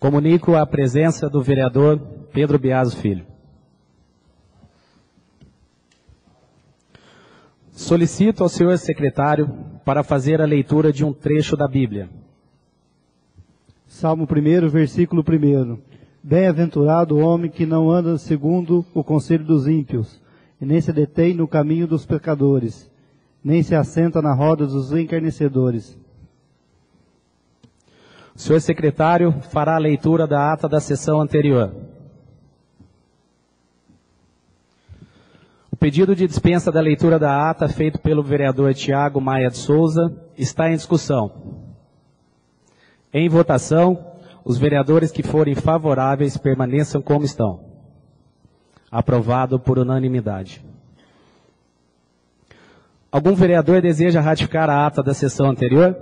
Comunico a presença do vereador Pedro Biaso Filho. Solicito ao senhor secretário para fazer a leitura de um trecho da Bíblia. Salmo 1, versículo 1. Bem-aventurado o homem que não anda segundo o conselho dos ímpios, e nem se detém no caminho dos pecadores, nem se assenta na roda dos encarnecedores. O senhor secretário fará a leitura da ata da sessão anterior. O pedido de dispensa da leitura da ata feito pelo vereador Tiago Maia de Souza está em discussão. Em votação, os vereadores que forem favoráveis permaneçam como estão. Aprovado por unanimidade. Algum vereador deseja ratificar a ata da sessão anterior?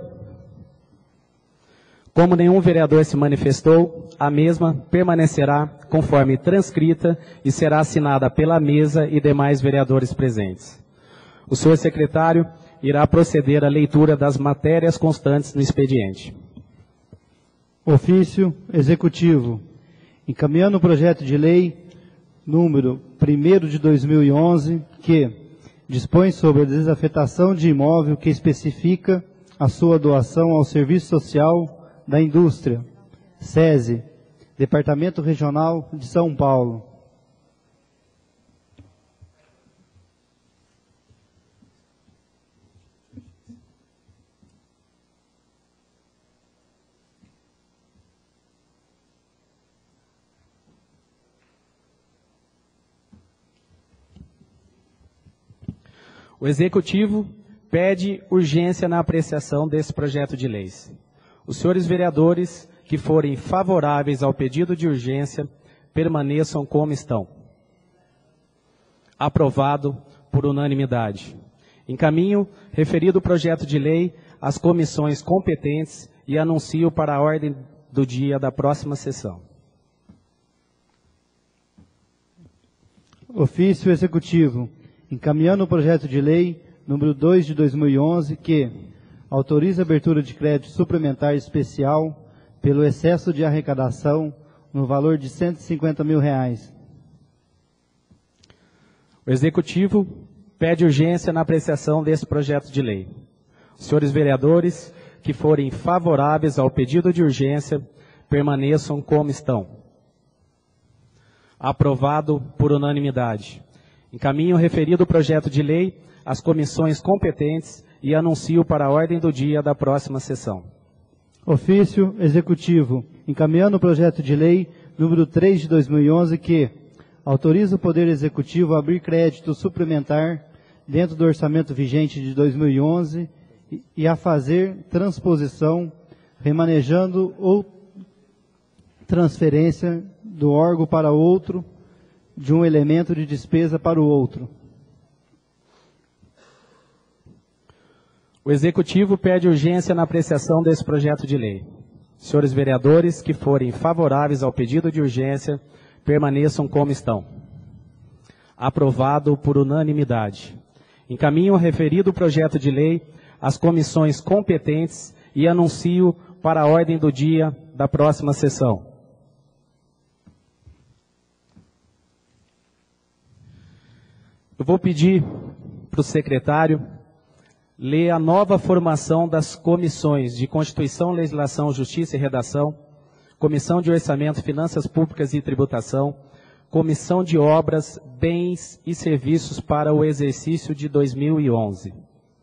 Como nenhum vereador se manifestou, a mesma permanecerá conforme transcrita e será assinada pela mesa e demais vereadores presentes. O senhor secretário irá proceder à leitura das matérias constantes no expediente. Ofício Executivo. Encaminhando o projeto de lei número 1 de 2011, que dispõe sobre a desafetação de imóvel que especifica a sua doação ao Serviço Social da Indústria, SESI, Departamento Regional de São Paulo. O Executivo pede urgência na apreciação desse projeto de leis. Os senhores vereadores que forem favoráveis ao pedido de urgência permaneçam como estão. Aprovado por unanimidade. Encaminho referido projeto de lei às comissões competentes e anuncio para a ordem do dia da próxima sessão. Ofício Executivo. Encaminhando o projeto de lei número 2 de 2011, que autoriza a abertura de crédito suplementar especial pelo excesso de arrecadação no valor de R$150 mil. O Executivo pede urgência na apreciação desse projeto de lei. Os senhores vereadores que forem favoráveis ao pedido de urgência permaneçam como estão. Aprovado por unanimidade. Encaminho o referido projeto de lei às comissões competentes e anuncio para a ordem do dia da próxima sessão. Ofício Executivo. Encaminhando o projeto de lei número 3 de 2011, que autoriza o Poder Executivo a abrir crédito suplementar dentro do orçamento vigente de 2011 e a fazer transposição, remanejando ou transferência do órgão para outro, de um elemento de despesa para o outro. O Executivo pede urgência na apreciação desse projeto de lei. Senhores vereadores que forem favoráveis ao pedido de urgência, permaneçam como estão. Aprovado por unanimidade. Encaminho o referido projeto de lei às comissões competentes e anuncio para a ordem do dia da próxima sessão. Eu vou pedir para o secretário ler a nova formação das comissões de Constituição, Legislação, Justiça e Redação, Comissão de Orçamento, Finanças Públicas e Tributação, Comissão de Obras, Bens e Serviços para o exercício de 2011.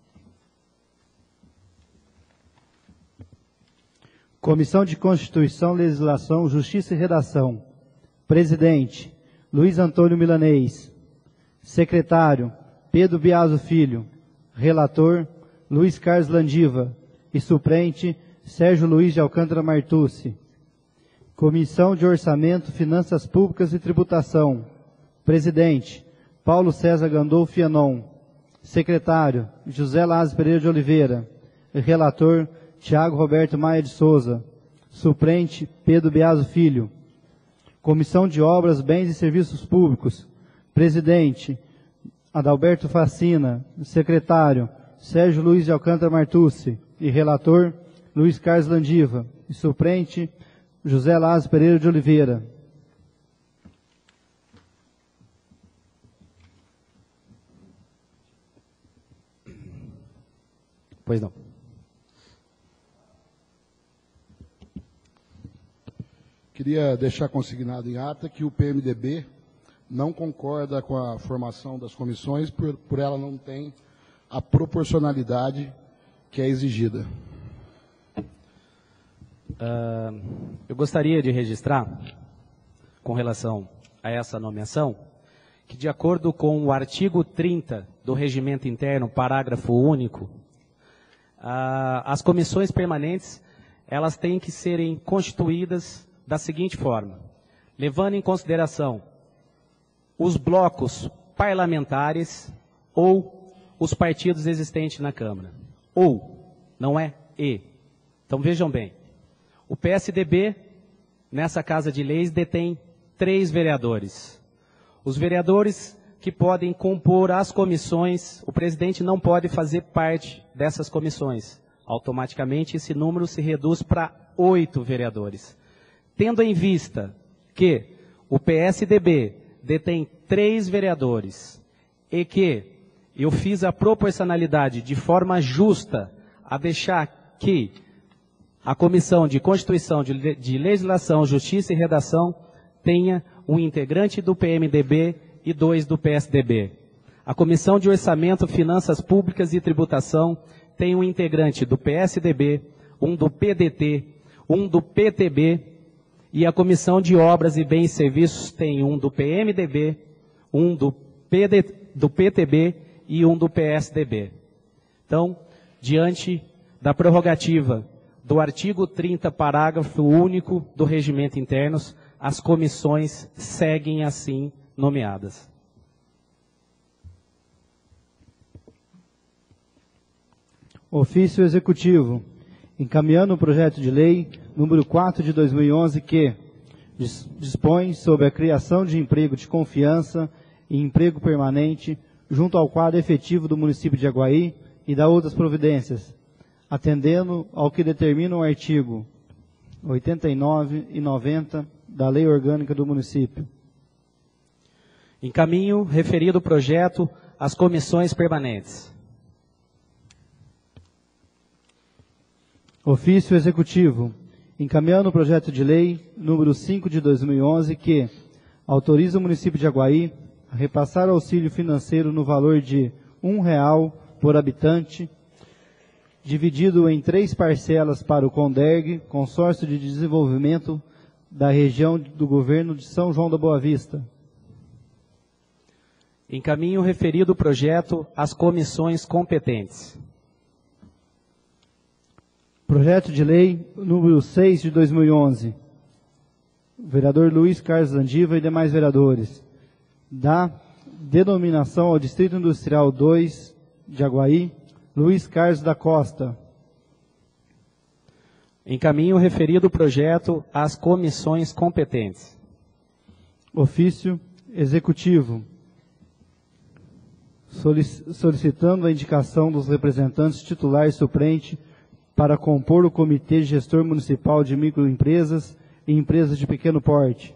Comissão de Constituição, Legislação, Justiça e Redação. Presidente, Luiz Antônio Milanês. Secretário, Pedro Biaso Filho. Relator, Luiz Carlos Landiva. E suplente, Sérgio Luiz de Alcântara Martucci. Comissão de Orçamento, Finanças Públicas e Tributação. Presidente, Paulo César Gandolfo Fianon. Secretário, José Lázaro Pereira de Oliveira. Relator, Tiago Roberto Maia de Souza. Suplente, Pedro Biaso Filho. Comissão de Obras, Bens e Serviços Públicos. Presidente, Adalberto Facina. Secretário, Sérgio Luiz de Alcântara Martucci. E relator, Luiz Carlos Landiva. E suplente, José Lázaro Pereira de Oliveira. Pois não. Queria deixar consignado em ata que o PMDB não concorda com a formação das comissões, por ela não tem a proporcionalidade que é exigida. Eu gostaria de registrar, com relação a essa nomeação, que de acordo com o artigo 30 do Regimento Interno, parágrafo único, as comissões permanentes, elas têm que serem constituídas da seguinte forma: levando em consideração os blocos parlamentares ou os partidos existentes na Câmara. Ou, não é e. Então vejam bem, o PSDB, nessa Casa de Leis, detém 3 vereadores. Os vereadores que podem compor as comissões, o presidente não pode fazer parte dessas comissões. Automaticamente esse número se reduz para 8 vereadores. Tendo em vista que o PSDB detém 3 vereadores e que eu fiz a proporcionalidade de forma justa a deixar que a Comissão de Constituição, de Legislação, Justiça e Redação tenha um integrante do PMDB e 2 do PSDB. A Comissão de Orçamento, Finanças Públicas e Tributação tem um integrante do PSDB, um do PDT, um do PTB, e a Comissão de Obras e Bens e Serviços tem um do PMDB, um do PTB e um do PSDB. Então, diante da prerrogativa do artigo 30, parágrafo único do Regimento Interno, as comissões seguem assim nomeadas. Ofício Executivo, encaminhando o projeto de lei número 4 de 2011, que dispõe sobre a criação de emprego de confiança e emprego permanente junto ao quadro efetivo do município de Aguaí e da outras providências, atendendo ao que determinam o artigo 89 e 90 da Lei Orgânica do município. Encaminho referido projeto às comissões permanentes. Ofício Executivo, encaminhando o projeto de lei número 5 de 2011, que autoriza o município de Aguaí a repassar auxílio financeiro no valor de R$1 por habitante, dividido em 3 parcelas para o CONDERG, Consórcio de Desenvolvimento da Região do Governo de São João da Boa Vista. Encaminho referido projeto às comissões competentes. Projeto de lei número 6 de 2011. Vereador Luiz Carlos Andiva e demais vereadores. Dá denominação ao Distrito Industrial 2 de Aguaí, Luiz Carlos da Costa. Encaminho referido projeto às comissões competentes. Ofício Executivo, solicitando a indicação dos representantes titular e suplente para compor o Comitê Gestor Municipal de Microempresas e Empresas de Pequeno Porte.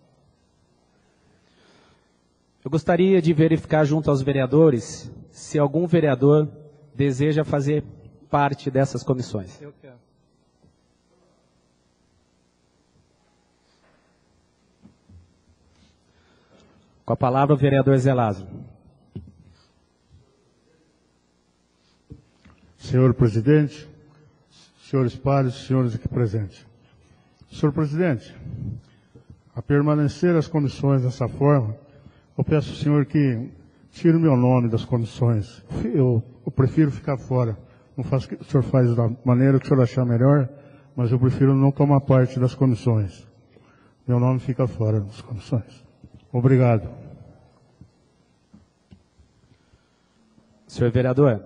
Eu gostaria de verificar junto aos vereadores se algum vereador deseja fazer parte dessas comissões. Eu quero. Com a palavra o vereador Zé Lázaro. Senhor presidente, senhores pares, senhores aqui presentes. Senhor presidente, a permanecer as comissões dessa forma, eu peço ao senhor que tire o meu nome das comissões. Eu prefiro ficar fora. Não faço o que o senhor faz da maneira que o senhor achar melhor, mas eu prefiro não tomar parte das comissões. Meu nome fica fora das comissões. Obrigado. Senhor vereador,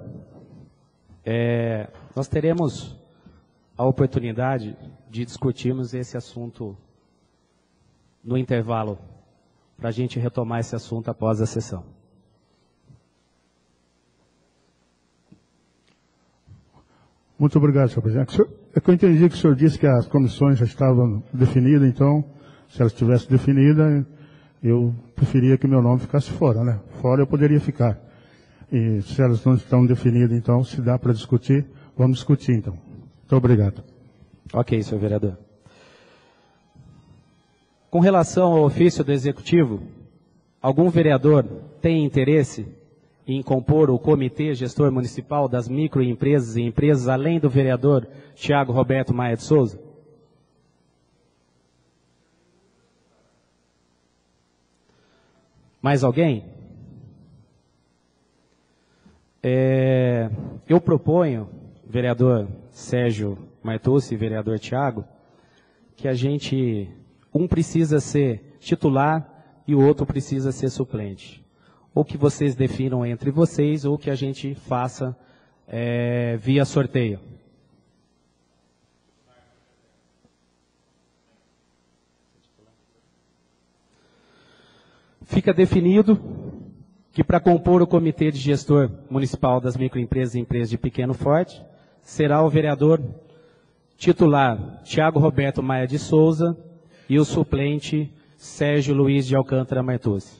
nós teremos a oportunidade de discutirmos esse assunto no intervalo, para a gente retomar esse assunto após a sessão. Muito obrigado, senhor presidente. É que eu entendi que o senhor disse que as comissões já estavam definidas, então, se elas estivessem definidas, eu preferia que o meu nome ficasse fora, né? Fora eu poderia ficar. E se elas não estão definidas, então, se dá para discutir, vamos discutir, então. Muito obrigado. Ok, senhor vereador. Com relação ao ofício do Executivo, algum vereador tem interesse em compor o Comitê Gestor Municipal das Microempresas e Empresas, além do vereador Tiago Roberto Maia de Souza? Mais alguém? Eu proponho, vereador Sérgio Martucci e vereador Tiago, que a gente, um precisa ser titular e o outro precisa ser suplente. Ou que vocês definam entre vocês, ou que a gente faça via sorteio. Fica definido que para compor o Comitê de Gestor Municipal das Microempresas e Empresas de Pequeno Porte, será o vereador titular Tiago Roberto Maia de Souza e o suplente Sérgio Luiz de Alcântara Martucci.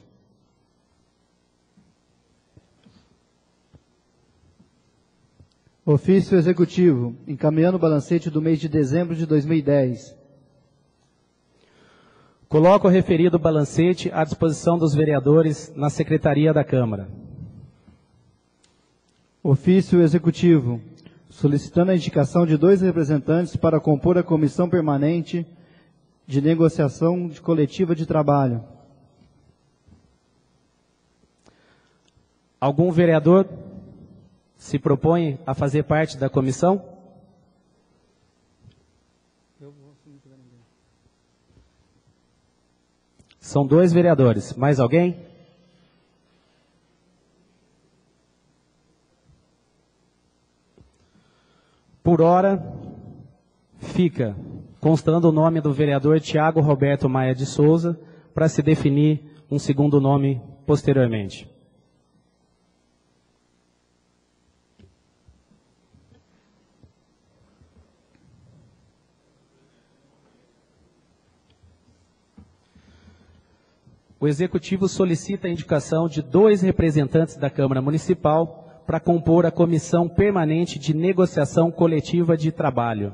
Ofício Executivo, encaminhando o balancete do mês de dezembro de 2010. Coloco o referido balancete à disposição dos vereadores na Secretaria da Câmara. Ofício Executivo, solicitando a indicação de 2 representantes para compor a Comissão Permanente de Negociação Coletiva de Trabalho. Algum vereador se propõe a fazer parte da comissão? São 2 vereadores. Mais alguém? Por hora, fica constando o nome do vereador Tiago Roberto Maia de Souza, para se definir um segundo nome posteriormente. O Executivo solicita a indicação de 2 representantes da Câmara Municipal para compor a Comissão Permanente de Negociação Coletiva de Trabalho.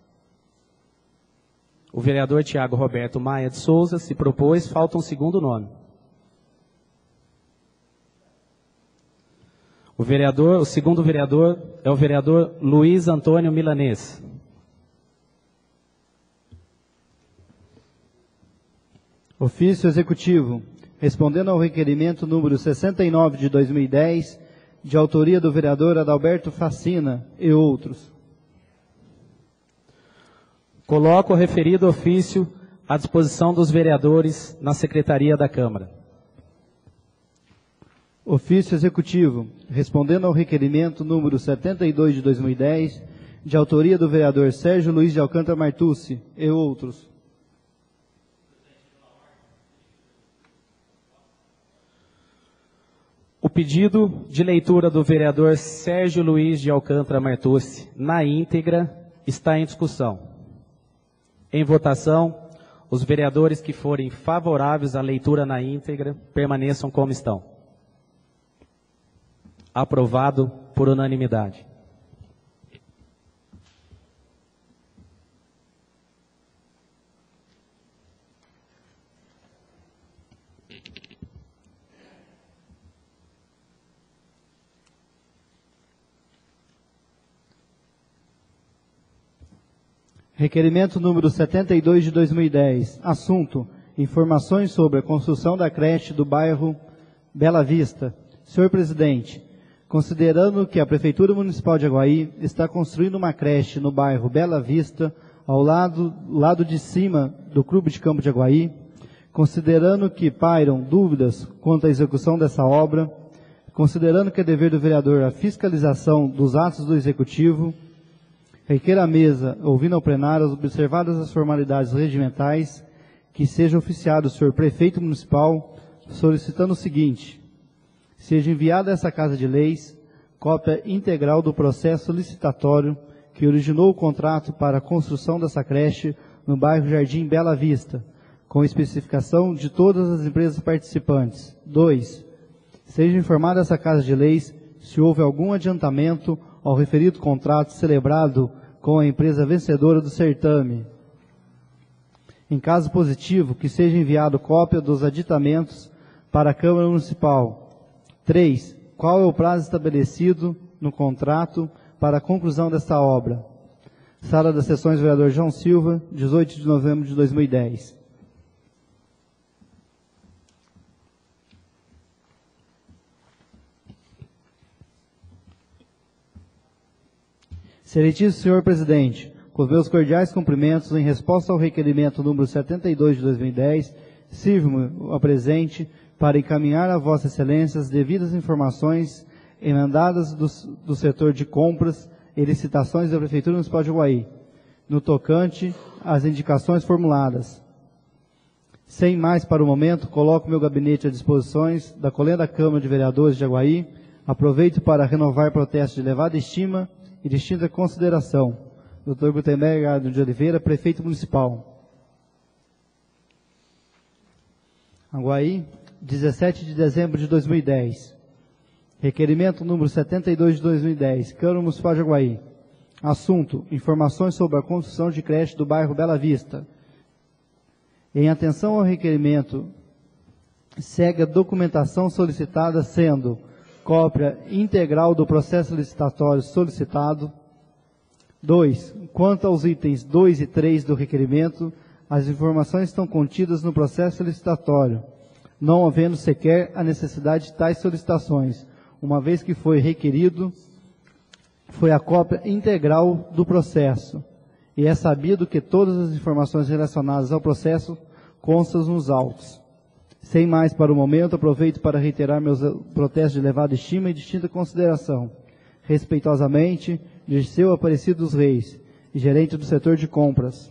O vereador Tiago Roberto Maia de Souza se propôs, falta um segundo nome. O segundo vereador é o vereador Luiz Antônio Milanês. Ofício Executivo, respondendo ao requerimento número 69 de 2010, de autoria do vereador Adalberto Facina e outros. Coloco o referido ofício à disposição dos vereadores na Secretaria da Câmara. Ofício Executivo, respondendo ao requerimento número 72 de 2010, de autoria do vereador Sérgio Luiz de Alcântara Martucci e outros. O pedido de leitura do vereador Sérgio Luiz de Alcântara Martucci na íntegra está em discussão. Em votação, os vereadores que forem favoráveis à leitura na íntegra permaneçam como estão. Aprovado por unanimidade. Requerimento número 72 de 2010. Assunto: informações sobre a construção da creche do bairro Bela Vista. Senhor presidente, considerando que a Prefeitura Municipal de Aguaí está construindo uma creche no bairro Bela Vista, ao lado de cima do Clube de Campo de Aguaí, considerando que pairam dúvidas quanto à execução dessa obra, considerando que é dever do vereador a fiscalização dos atos do Executivo, requer à mesa, ouvindo ao plenário, observadas as formalidades regimentais, que seja oficiado o senhor prefeito municipal, solicitando o seguinte: seja enviada a essa Casa de Leis cópia integral do processo licitatório que originou o contrato para a construção dessa creche no bairro Jardim Bela Vista, com especificação de todas as empresas participantes. 2. Seja informada essa Casa de Leis se houve algum adiantamento ao referido contrato celebrado com a empresa vencedora do certame. Em caso positivo, que seja enviado cópia dos aditamentos para a Câmara Municipal. 3. Qual é o prazo estabelecido no contrato para a conclusão desta obra? Sala das Sessões, vereador João Silva, 18 de novembro de 2010. Excelentíssimo senhor presidente, com os meus cordiais cumprimentos, em resposta ao requerimento número 72 de 2010, sirvo-me a presente para encaminhar a vossa excelência as devidas informações emendadas do setor de compras e licitações da Prefeitura Municipal de Jaguaí, no tocante às indicações formuladas. Sem mais para o momento, coloco meu gabinete à disposição da Colenda Câmara de Vereadores de Jaguaí. Aproveito para renovar protesto de elevada estima e distinta consideração. Dr. Gutenberg de Oliveira, Prefeito Municipal. Jaguaí, 17 de dezembro de 2010. Requerimento número 72 de 2010, Câmara Municipal de Jaguaí. Assunto: informações sobre a construção de creche do bairro Bela Vista. Em atenção ao requerimento, segue a documentação solicitada, sendo cópia integral do processo licitatório solicitado. 2. Quanto aos itens 2 e 3 do requerimento, as informações estão contidas no processo licitatório, não havendo sequer a necessidade de tais solicitações, uma vez que foi requerido, foi a cópia integral do processo, e é sabido que todas as informações relacionadas ao processo constam nos autos. Sem mais para o momento, aproveito para reiterar meus protestos de elevada estima e distinta consideração. Respeitosamente, Dirceu Aparecido dos Reis, gerente do setor de compras.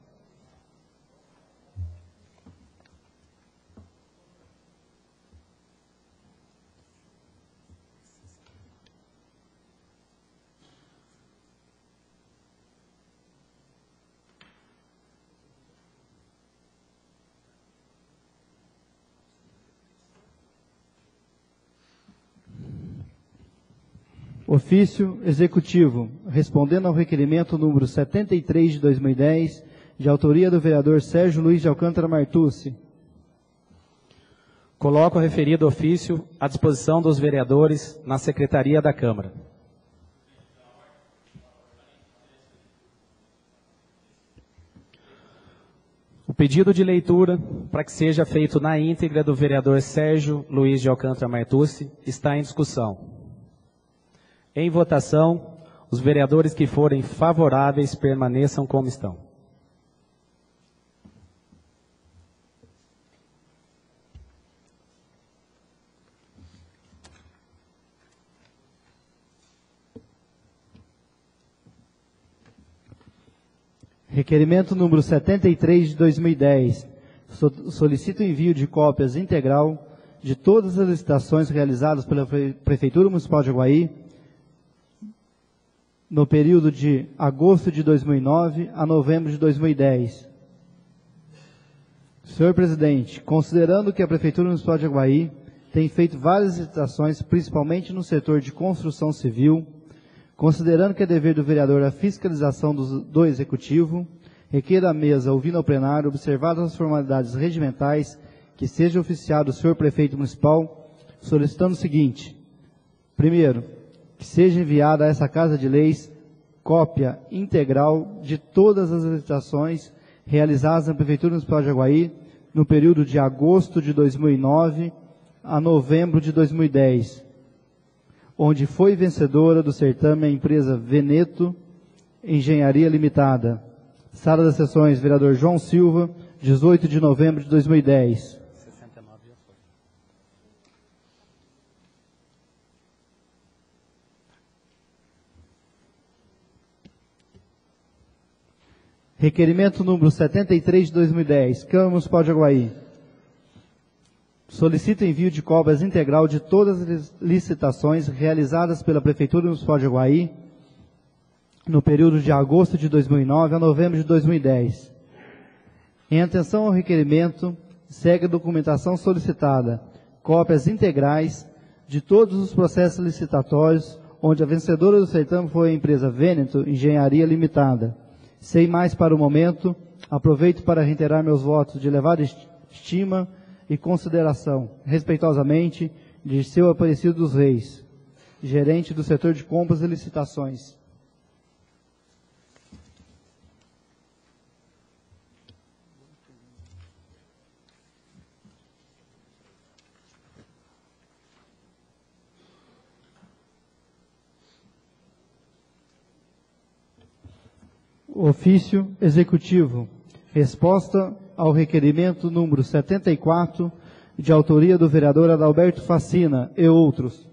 Ofício executivo, respondendo ao requerimento número 73 de 2010, de autoria do vereador Sérgio Luiz de Alcântara Martucci. Coloco o referido ofício à disposição dos vereadores na Secretaria da Câmara. O pedido de leitura, para que seja feito na íntegra, do vereador Sérgio Luiz de Alcântara Martucci, está em discussão. Em votação, os vereadores que forem favoráveis permaneçam como estão. Requerimento número 73 de 2010. Solicito o envio de cópias integral de todas as licitações realizadas pela Prefeitura Municipal de Jaguaí no período de agosto de 2009 a novembro de 2010. Senhor presidente, considerando que a Prefeitura Municipal de Jaguaí tem feito várias licitações, principalmente no setor de construção civil, considerando que é dever do vereador a fiscalização do Executivo, requer à mesa, ouvindo ao plenário, observadas as formalidades regimentais, que seja oficiado o senhor Prefeito Municipal, solicitando o seguinte: primeiro, que seja enviada a essa Casa de Leis cópia integral de todas as licitações realizadas na Prefeitura Municipal de Jaguaí no período de agosto de 2009 a novembro de 2010, onde foi vencedora do certame a empresa Veneto Engenharia Limitada. Sala das Sessões, vereador João Silva, 18 de novembro de 2010. Requerimento número 73 de 2010, Câmara Municipal de Jaguaí. Solicita envio de cópias integral de todas as licitações realizadas pela Prefeitura Municipal de Jaguaí no período de agosto de 2009 a novembro de 2010. Em atenção ao requerimento, segue a documentação solicitada, cópias integrais de todos os processos licitatórios, onde a vencedora do certame foi a empresa Veneto Engenharia Limitada. Sem mais para o momento, aproveito para reiterar meus votos de elevada estima e consideração, respeitosamente, de seu Aparecido dos Reis, gerente do setor de compras e licitações. Ofício executivo. Resposta ao requerimento número 74, de autoria do vereador Adalberto Facina e outros.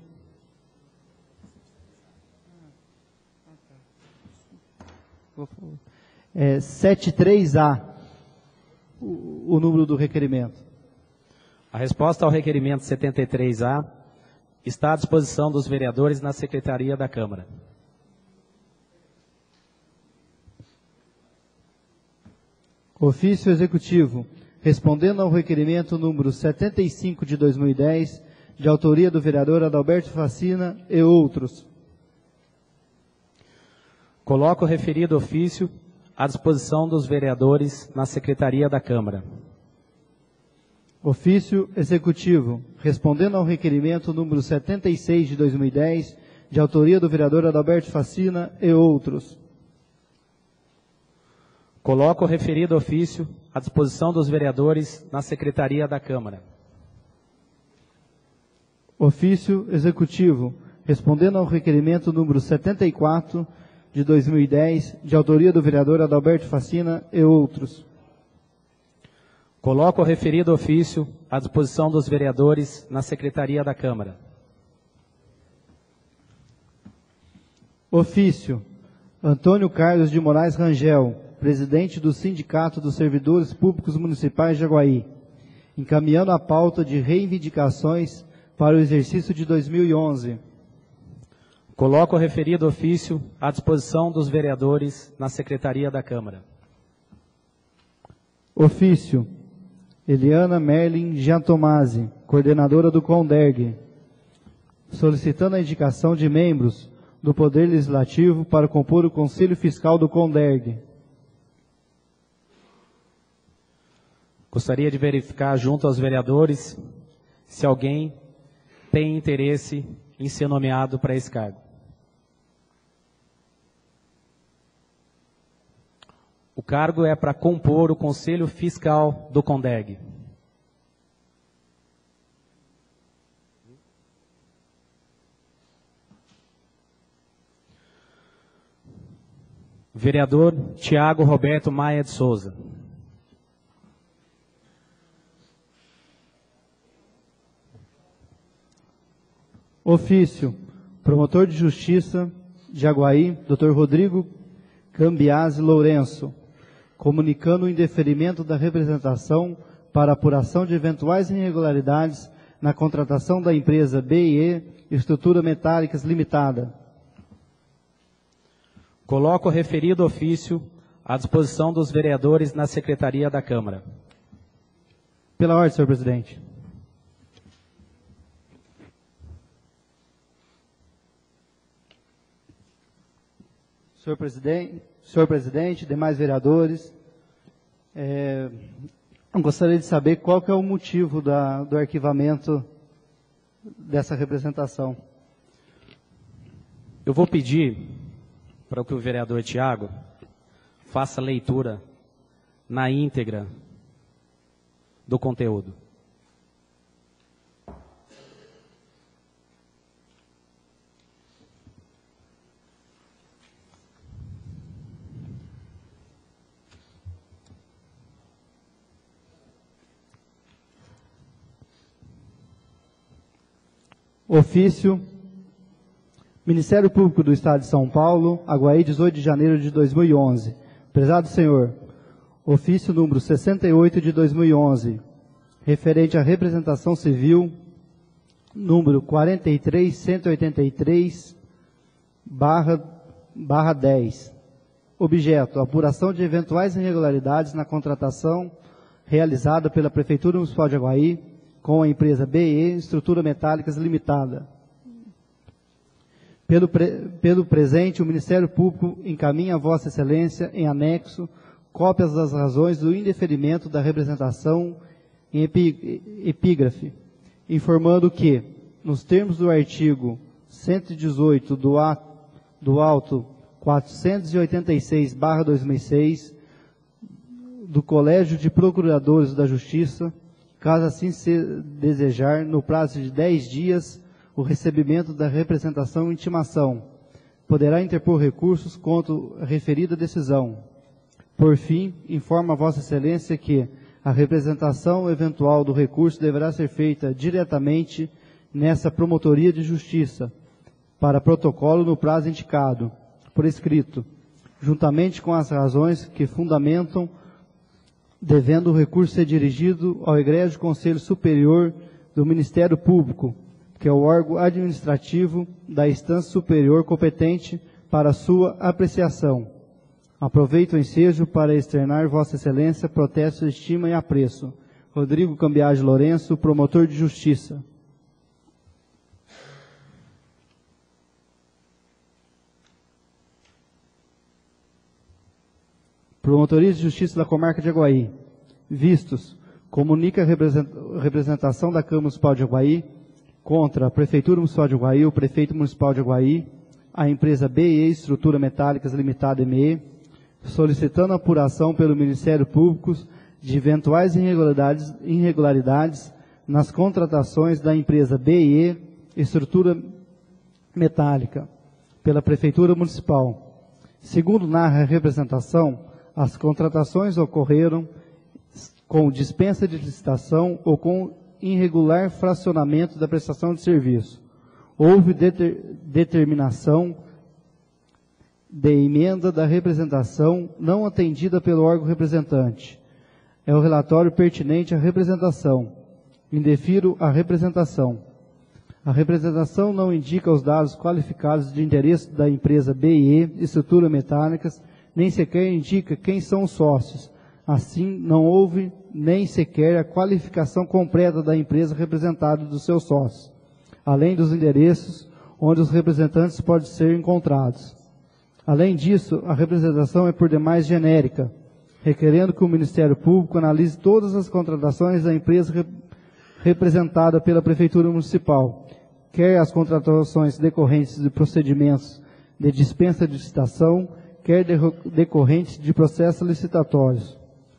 É 73A, o número do requerimento. A resposta ao requerimento 73A está à disposição dos vereadores na Secretaria da Câmara. Ofício executivo. Respondendo ao requerimento número 75 de 2010, de autoria do vereador Adalberto Facina e outros. Coloco o referido ofício à disposição dos vereadores na Secretaria da Câmara. Ofício executivo. Respondendo ao requerimento número 76 de 2010, de autoria do vereador Adalberto Facina e outros. Coloco o referido ofício à disposição dos vereadores na Secretaria da Câmara. Ofício executivo. Respondendo ao requerimento número 74 de 2010, de autoria do vereador Adalberto Facina e outros. Coloco o referido ofício à disposição dos vereadores na Secretaria da Câmara. Ofício. Antônio Carlos de Moraes Rangel, presidente do Sindicato dos Servidores Públicos Municipais de Jaguaí, encaminhando a pauta de reivindicações para o exercício de 2011. Coloco o referido ofício à disposição dos vereadores na Secretaria da Câmara. Ofício. Eliana Merlin Giantomasi, coordenadora do CONDERG, solicitando a indicação de membros do Poder Legislativo para compor o Conselho Fiscal do CONDERG. Gostaria de verificar junto aos vereadores se alguém tem interesse em ser nomeado para esse cargo. O cargo é para compor o Conselho Fiscal do CONDERG. Vereador Tiago Roberto Maia de Souza. Ofício. Promotor de Justiça de Jaguaí, Dr. Rodrigo Cambiase Lourenço, comunicando o indeferimento da representação para apuração de eventuais irregularidades na contratação da empresa BIE Estrutura Metálicas Limitada. Coloco o referido ofício à disposição dos vereadores na Secretaria da Câmara. Pela ordem, senhor presidente. Senhor presidente, demais vereadores, eu gostaria de saber qual que é o motivo do arquivamento dessa representação. Eu vou pedir para que o vereador Tiago faça leitura na íntegra do conteúdo. Ofício. Ministério Público do Estado de São Paulo, Aguaí, 18 de janeiro de 2011. Prezado senhor, ofício número 68 de 2011, referente à representação civil, número 43183, 2021/10. Objeto: apuração de eventuais irregularidades na contratação realizada pela Prefeitura Municipal de Aguaí com a empresa BE Estrutura Metálicas Limitada. Pelo presente, o Ministério Público encaminha a Vossa Excelência, em anexo, cópias das razões do indeferimento da representação em epígrafe, informando que, nos termos do artigo 118 do auto 486/2006 do Colégio de Procuradores da Justiça, caso assim se desejar, no prazo de 10 dias, o recebimento da representação e intimação, poderá interpor recursos contra a referida decisão. Por fim, informa a Vossa Excelência que a representação eventual do recurso deverá ser feita diretamente nessa Promotoria de Justiça, para protocolo no prazo indicado, por escrito, juntamente com as razões que fundamentam, devendo o recurso ser dirigido ao egrégio Conselho Superior do Ministério Público, que é o órgão administrativo da instância superior competente para sua apreciação. Aproveito o ensejo para externar Vossa Excelência protesto de estima e apreço. Rodrigo Cambiage Lourenço, promotor de justiça. Promotoria de Justiça da Comarca de Aguaí. Vistos. Comunica a representação da Câmara Municipal de Aguaí contra a Prefeitura Municipal de Aguaí, o Prefeito Municipal de Aguaí, a empresa BE Estrutura Metálicas Limitada ME, solicitando apuração pelo Ministério Público de eventuais irregularidades nas contratações da empresa BE Estrutura Metálica pela Prefeitura Municipal. Segundo narra a representação, as contratações ocorreram com dispensa de licitação ou com irregular fracionamento da prestação de serviço. Houve determinação de emenda da representação não atendida pelo órgão representante. É o relatório pertinente à representação. Indefiro a representação. A representação não indica os dados qualificados de endereço da empresa BE Estrutura Metálicas, nem sequer indica quem são os sócios. Assim, não houve nem sequer a qualificação completa da empresa representada dos seus sócios, além dos endereços onde os representantes podem ser encontrados. Além disso, a representação é por demais genérica, requerendo que o Ministério Público analise todas as contratações da empresa representada pela Prefeitura Municipal, quer as contratações decorrentes de procedimentos de dispensa de licitação, quer decorrentes de processos licitatórios.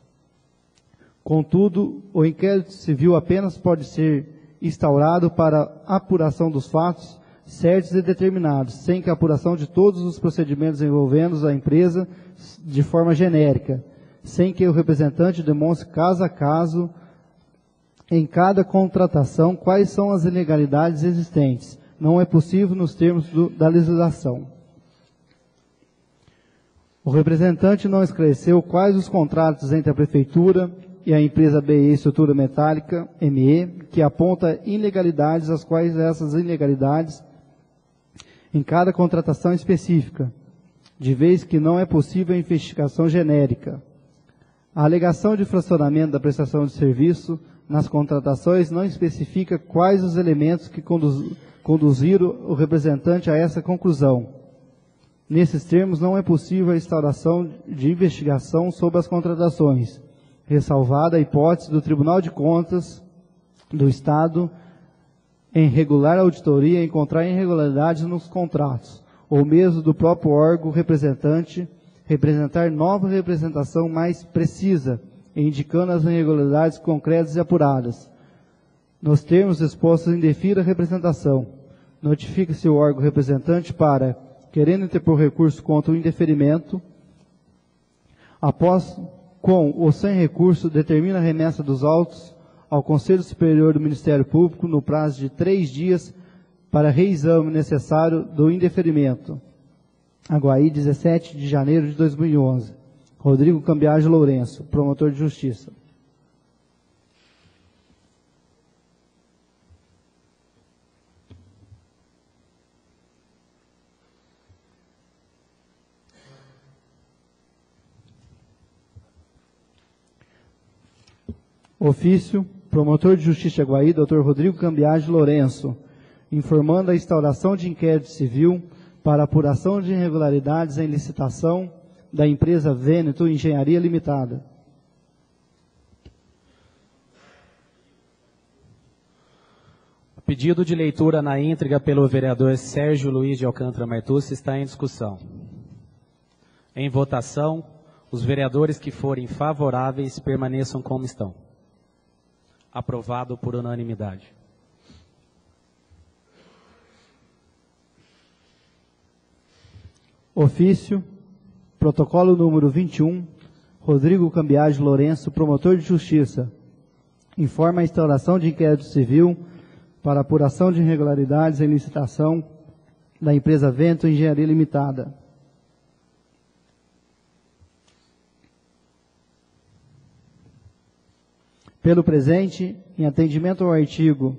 Contudo, o inquérito civil apenas pode ser instaurado para apuração dos fatos certos e determinados, sem que a apuração de todos os procedimentos envolvendo a empresa de forma genérica, sem que o representante demonstre caso a caso, em cada contratação, quais são as ilegalidades existentes. Não é possível nos termos da legislação. O representante não esclareceu quais os contratos entre a Prefeitura e a empresa BE Estrutura Metálica, ME, que aponta ilegalidades, as quais essas ilegalidades em cada contratação específica, de vez que não é possível a investigação genérica. A alegação de fracionamento da prestação de serviço nas contratações não especifica quais os elementos que conduziram o representante a essa conclusão. Nesses termos, não é possível a instauração de investigação sobre as contratações, ressalvada a hipótese do Tribunal de Contas do Estado em regular auditoria e encontrar irregularidades nos contratos, ou mesmo do próprio órgão representante representar nova representação mais precisa, indicando as irregularidades concretas e apuradas. Nos termos expostos, indefira a representação. Notifica-se o órgão representante para, querendo interpor recurso contra o indeferimento, após, com ou sem recurso, determina a remessa dos autos ao Conselho Superior do Ministério Público no prazo de 3 dias para reexame necessário do indeferimento. Aguaí, 17 de janeiro de 2011. Rodrigo Cambiage Lourenço, promotor de justiça. Ofício, promotor de justiça de Aguaí, Dr. Rodrigo Cambiage Lourenço, informando a instauração de inquérito civil para apuração de irregularidades em licitação da empresa Vêneto Engenharia Limitada. O pedido de leitura na íntegra pelo vereador Sérgio Luiz de Alcântara Martucci está em discussão. Em votação, os vereadores que forem favoráveis permaneçam como estão. Aprovado por unanimidade. Ofício, protocolo número 21, Rodrigo Cambiage Lourenço, promotor de justiça, informa a instauração de inquérito civil para apuração de irregularidades em licitação da empresa Vento Engenharia Limitada. Pelo presente, em atendimento ao artigo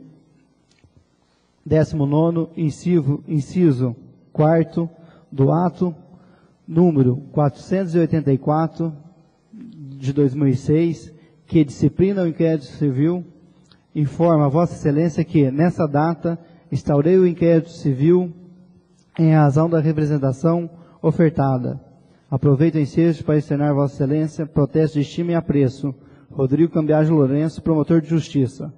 19º, inciso 4º do ato número 484 de 2006, que disciplina o inquérito civil, informa a Vossa Excelência que, nessa data, instaurei o inquérito civil em razão da representação ofertada. Aproveito o ensejo para externar a Vossa Excelência protesto de estima e apreço. Rodrigo Cambiage Lourenço, promotor de justiça.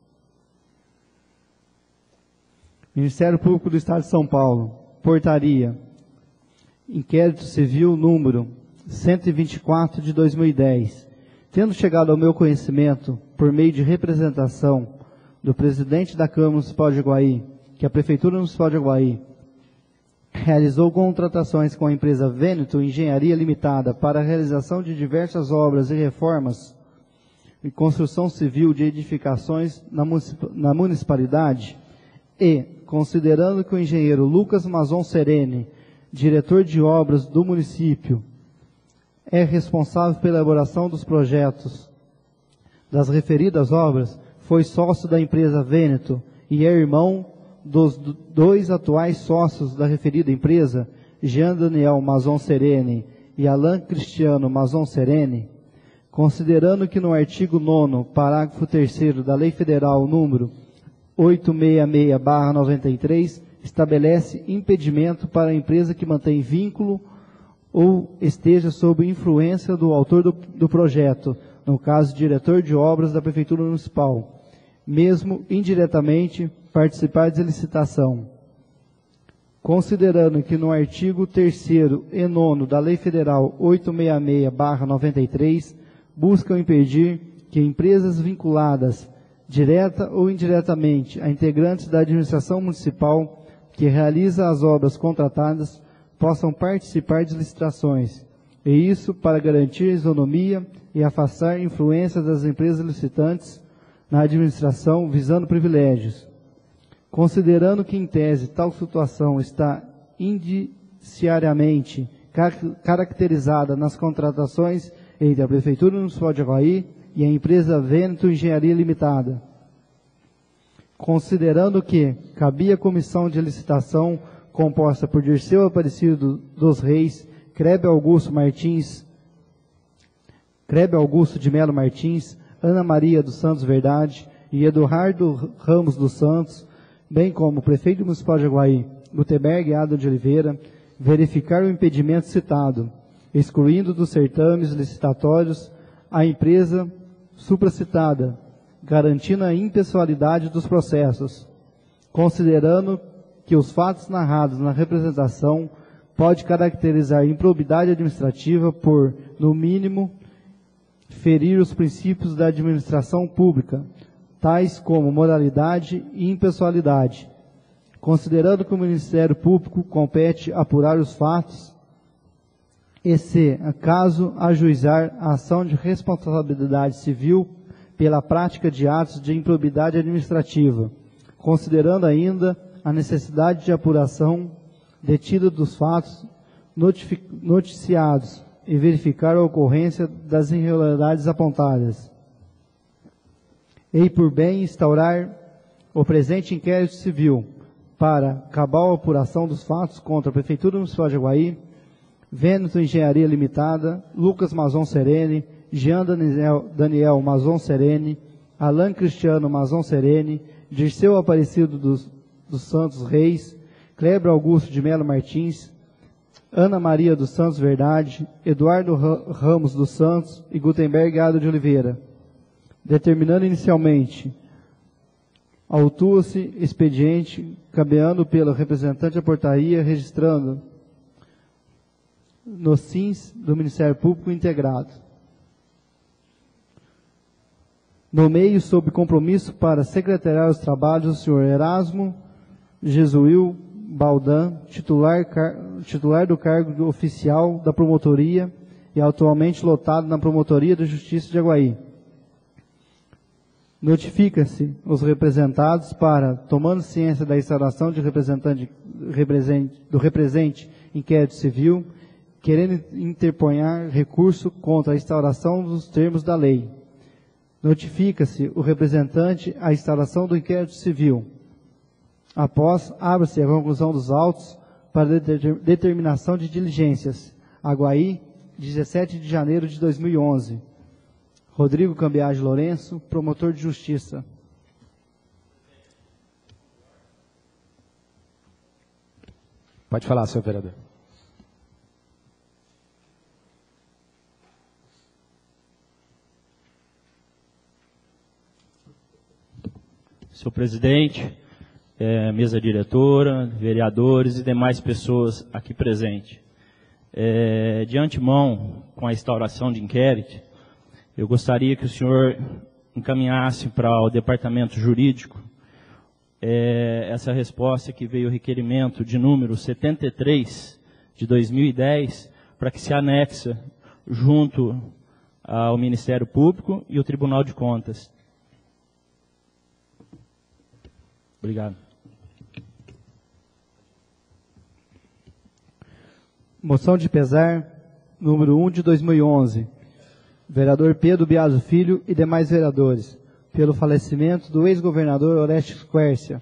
Ministério Público do Estado de São Paulo. Portaria. Inquérito Civil número 124 de 2010. Tendo chegado ao meu conhecimento, por meio de representação do presidente da Câmara Municipal de Aguaí, que a Prefeitura Municipal de Aguaí realizou contratações com a empresa Vêneto Engenharia Limitada para a realização de diversas obras e reformas e construção civil de edificações na municipalidade e, considerando que o engenheiro Lucas Mazon Serene, diretor de obras do município, é responsável pela elaboração dos projetos das referidas obras, foi sócio da empresa Vêneto e é irmão dos dois atuais sócios da referida empresa, Jean Daniel Mazon Serene e Alain Cristiano Mazon Serene, considerando que no artigo 9º, parágrafo 3º da Lei Federal número 866/93, estabelece impedimento para a empresa que mantém vínculo ou esteja sob influência do autor do projeto, no caso, diretor de obras da Prefeitura Municipal, mesmo indiretamente participar de licitação. Considerando que no artigo 3º e 9º da Lei Federal 866/93, buscam impedir que empresas vinculadas, direta ou indiretamente, a integrantes da administração municipal que realiza as obras contratadas, possam participar de licitações, e isso para garantir isonomia e afastar influências das empresas licitantes na administração visando privilégios. Considerando que, em tese, tal situação está indiciariamente caracterizada nas contratações entre a Prefeitura Municipal de Aguaí e a empresa Vêneto Engenharia Limitada. Considerando que cabia a comissão de licitação composta por Dirceu Aparecido dos Reis, Crebe Augusto de Melo Martins, Ana Maria dos Santos Verdade e Eduardo Ramos dos Santos, bem como o prefeito municipal de Aguaí, Gutenberg Adam de Oliveira, verificar o impedimento citado, excluindo dos certames licitatórios a empresa supracitada, garantindo a impessoalidade dos processos, considerando que os fatos narrados na representação pode caracterizar improbidade administrativa por, no mínimo, ferir os princípios da administração pública, tais como moralidade e impessoalidade, considerando que o Ministério Público compete apurar os fatos e, se acaso, ajuizar a ação de responsabilidade civil pela prática de atos de improbidade administrativa, considerando ainda a necessidade de apuração detida dos fatos noticiados e verificar a ocorrência das irregularidades apontadas. E por bem instaurar o presente inquérito civil para cabal apuração dos fatos contra a Prefeitura Municipal de Aguaí, Vêneto Engenharia Limitada, Lucas Mazon Serene Jean Daniel Mazon Serene, Alain Cristiano Mazon Serene, Dirceu Aparecido dos Santos Reis, Kleber Augusto de Melo Martins, Ana Maria dos Santos Verdade, Eduardo Ramos dos Santos e Gutenberg Ado de Oliveira, determinando inicialmente autua-se expediente cabeando pelo representante da portaria, registrando no SINS do Ministério Público Integrado. Nomeio sob compromisso para secretariar os trabalhos o senhor Erasmo Jesuil Baldan, titular do cargo de oficial da promotoria e atualmente lotado na Promotoria da Justiça de Aguaí. Notifica-se os representados para, tomando ciência da instalação do represente inquérito civil, querendo interpor recurso contra a instauração dos termos da lei. Notifica-se o representante a instalação do inquérito civil. Após, abre-se a conclusão dos autos para determinação de diligências. Aguaí, 17 de janeiro de 2011. Rodrigo Cambiage Lourenço, promotor de justiça. Pode falar, senhor vereador. Senhor presidente, mesa diretora, vereadores e demais pessoas aqui presentes. De antemão, com a instauração de inquérito, eu gostaria que o senhor encaminhasse para o departamento jurídico essa resposta que veio o requerimento de número 73 de 2010, para que se anexe junto ao Ministério Público e o Tribunal de Contas. Obrigado. Moção de pesar, número 1 de 2011. Vereador Pedro Biaso Filho e demais vereadores, pelo falecimento do ex-governador Orestes Quércia.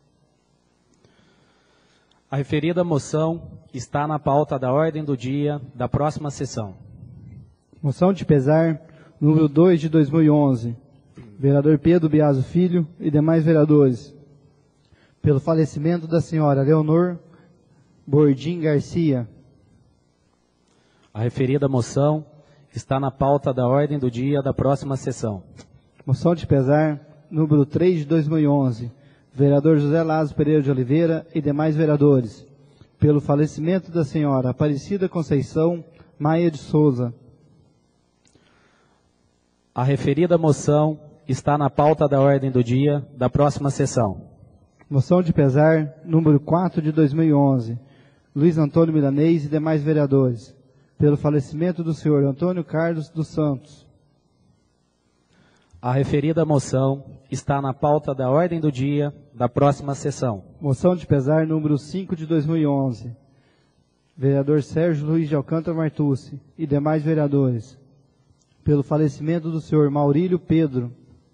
A referida moção está na pauta da ordem do dia da próxima sessão. Moção de pesar, número 2 de 2011. Vereador Pedro Biaso Filho e demais vereadores, pelo falecimento da senhora Leonor Bordim Garcia. A referida moção está na pauta da ordem do dia da próxima sessão. Moção de pesar, número 3 de 2011. Vereador José Lázaro Pereira de Oliveira e demais vereadores, pelo falecimento da senhora Aparecida Conceição Maia de Souza. A referida moção está na pauta da ordem do dia da próxima sessão. Moção de pesar, número 4 de 2011. Luiz Antônio Milanês e demais vereadores, pelo falecimento do senhor Antônio Carlos dos Santos. A referida moção está na pauta da ordem do dia da próxima sessão. Moção de pesar, número 5 de 2011. Vereador Sérgio Luiz de Alcântara Martucci e demais vereadores, pelo falecimento do senhor Maurílio Pedro.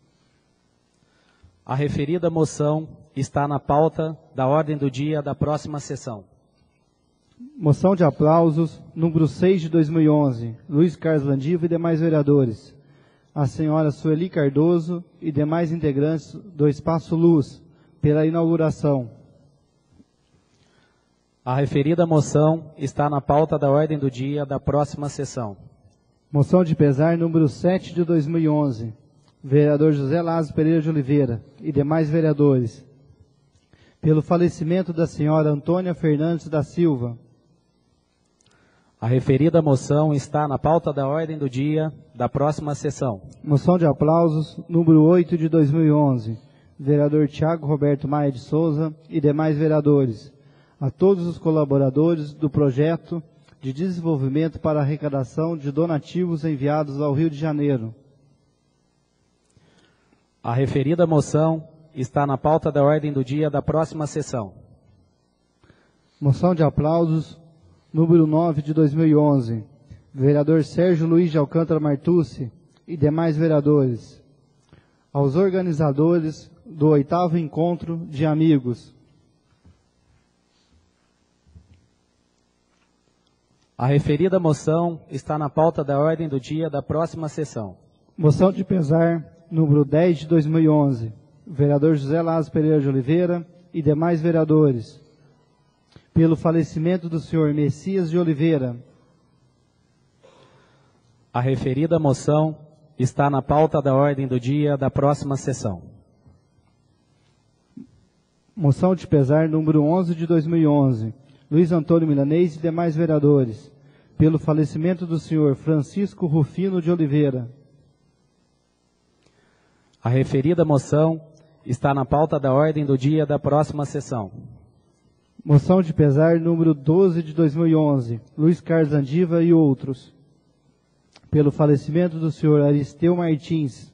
A referida moção está na pauta da ordem do dia da próxima sessão. Moção de aplausos, número 6 de 2011. Luiz Carlos Landivo e demais vereadores. A senhora Sueli Cardoso e demais integrantes do Espaço Luz, pela inauguração. A referida moção está na pauta da ordem do dia da próxima sessão. Moção de pesar, número 7 de 2011. Vereador José Lázaro Pereira de Oliveira e demais vereadores, pelo falecimento da senhora Antônia Fernandes da Silva. A referida moção está na pauta da ordem do dia da próxima sessão. Moção de aplausos, número 8 de 2011. Vereador Tiago Roberto Maia de Souza e demais vereadores. A todos os colaboradores do projeto de desenvolvimento para arrecadação de donativos enviados ao Rio de Janeiro. A referida moção está na pauta da ordem do dia da próxima sessão. Moção de aplausos, número 9 de 2011. Vereador Sérgio Luiz de Alcântara Martucci e demais vereadores. Aos organizadores do 8º Encontro de Amigos. A referida moção está na pauta da ordem do dia da próxima sessão. Moção de pesar número 10 de 2011. Vereador José Lázaro Pereira de Oliveira e demais vereadores. Pelo falecimento do senhor Messias de Oliveira. A referida moção está na pauta da ordem do dia da próxima sessão. Moção de pesar número 11 de 2011. Luiz Antônio Milanês e demais vereadores. Pelo falecimento do senhor Francisco Rufino de Oliveira. A referida moção está na pauta da ordem do dia da próxima sessão. Moção de pesar número 12 de 2011. Luiz Carlos Andiva e outros. Pelo falecimento do senhor Aristeu Martins.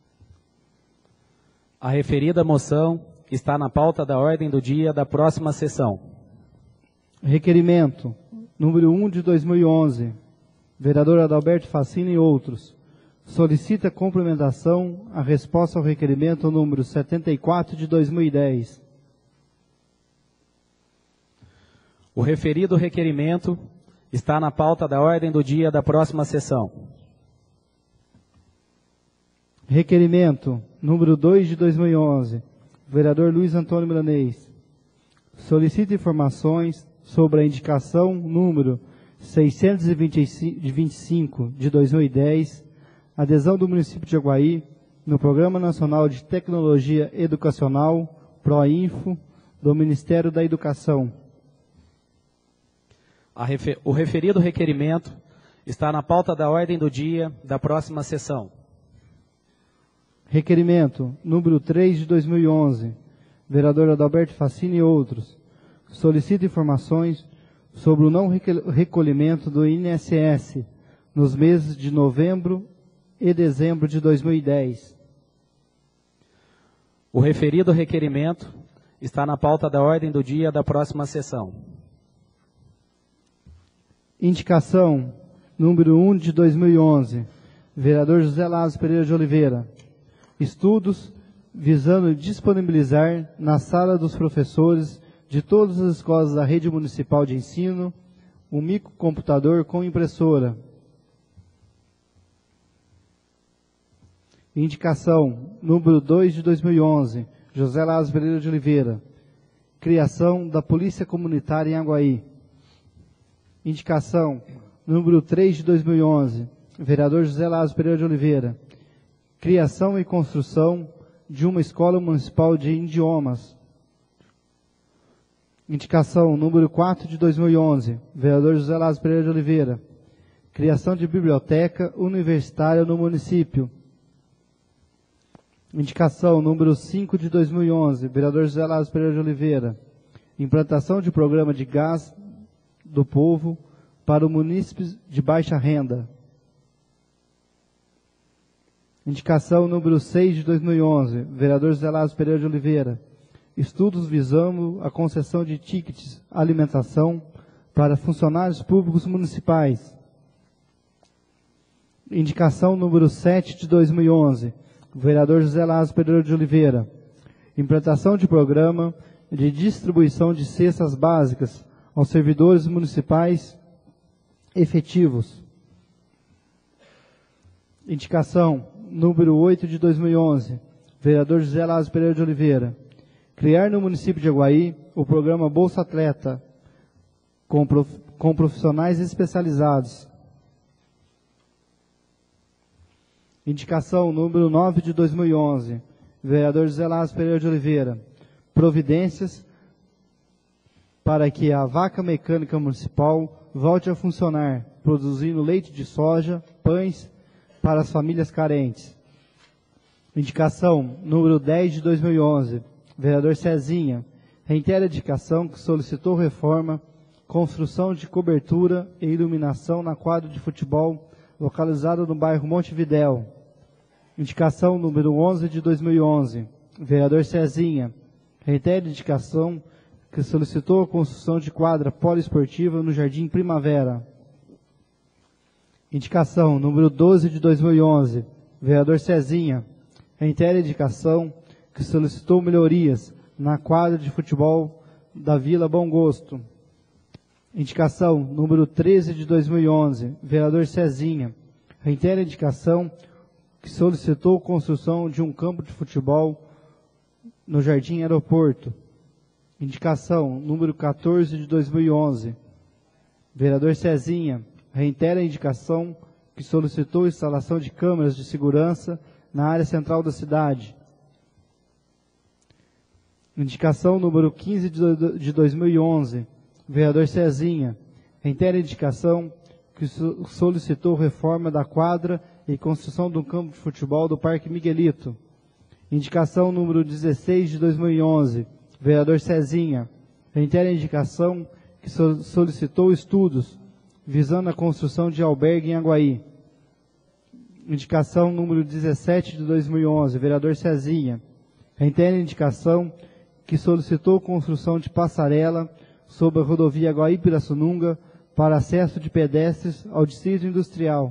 A referida moção está na pauta da ordem do dia da próxima sessão. Requerimento número 1 de 2011. Vereador Adalberto Facina e outros. Solicita complementação à resposta ao requerimento número 74 de 2010. O referido requerimento está na pauta da ordem do dia da próxima sessão. Requerimento número 2 de 2011. Vereador Luiz Antônio Milanês. Solicita informações sobre a indicação número 625 de 2010, adesão do município de Jaguaí no Programa Nacional de Tecnologia Educacional, PROINFO, do Ministério da Educação. O referido requerimento está na pauta da ordem do dia da próxima sessão. Requerimento número 3 de 2011. Vereador Adalberto Facina e outros. Solicita informações sobre o não recolhimento do INSS nos meses de novembro e dezembro de 2010. O referido requerimento está na pauta da ordem do dia da próxima sessão. Indicação número 1 de 2011. Vereador José Lázaro Pereira de Oliveira. Estudos visando disponibilizar na sala dos professores de todas as escolas da rede municipal de ensino um microcomputador com impressora. Indicação número 2 de 2011. José Lázaro Pereira de Oliveira. Criação da Polícia Comunitária em Aguaí. Indicação número 3 de 2011. Vereador José Lázaro Pereira de Oliveira. Criação e construção de uma escola municipal de idiomas. Indicação número 4 de 2011. Vereador José Lázaro Pereira de Oliveira. Criação de biblioteca universitária no município. Indicação número 5 de 2011. Vereador José Lázaro Pereira de Oliveira. Implantação de programa de gás do povo para os munícipes de baixa renda. Indicação número 6 de 2011, vereador José Lázaro Pereira de Oliveira. Estudos visando a concessão de tickets alimentação para funcionários públicos municipais. Indicação número 7 de 2011, vereador José Lázaro Pereira de Oliveira. Implantação de programa de distribuição de cestas básicas aos servidores municipais efetivos. Indicação número 8 de 2011, vereador José Lázaro Pereira de Oliveira. Criar no município de Aguaí o programa Bolsa Atleta, com profissionais especializados. Indicação número 9 de 2011, vereador José Lázaro Pereira de Oliveira. Providências para que a vaca mecânica municipal volte a funcionar, produzindo leite de soja, pães para as famílias carentes. Indicação número 10 de 2011, vereador Cezinha. Reitera a indicação que solicitou reforma, construção de cobertura e iluminação na quadra de futebol localizada no bairro Montevidéu. Indicação número 11 de 2011, vereador Cezinha. Reitera a indicação que solicitou a construção de quadra poliesportiva no Jardim Primavera. Indicação número 12 de 2011, vereador Cezinha. Reitera a indicação que solicitou melhorias na quadra de futebol da Vila Bom Gosto. Indicação número 13 de 2011, vereador Cezinha. Reitera a indicação que solicitou construção de um campo de futebol no Jardim Aeroporto. Indicação número 14 de 2011, vereador Cezinha. Reitera a indicação que solicitou instalação de câmeras de segurança na área central da cidade. Indicação número 15 de 2011, vereador Cezinha. Reitera a indicação que solicitou reforma da quadra e construção de um campo de futebol do Parque Miguelito. Indicação número 16 de 2011, vereador Cezinha. Reitera a indicação que solicitou estudos visando a construção de albergue em Aguaí. Indicação número 17 de 2011, vereador Cezinha. Reitera a indicação que solicitou construção de passarela sobre a rodovia Aguaí-Pirassununga para acesso de pedestres ao distrito industrial.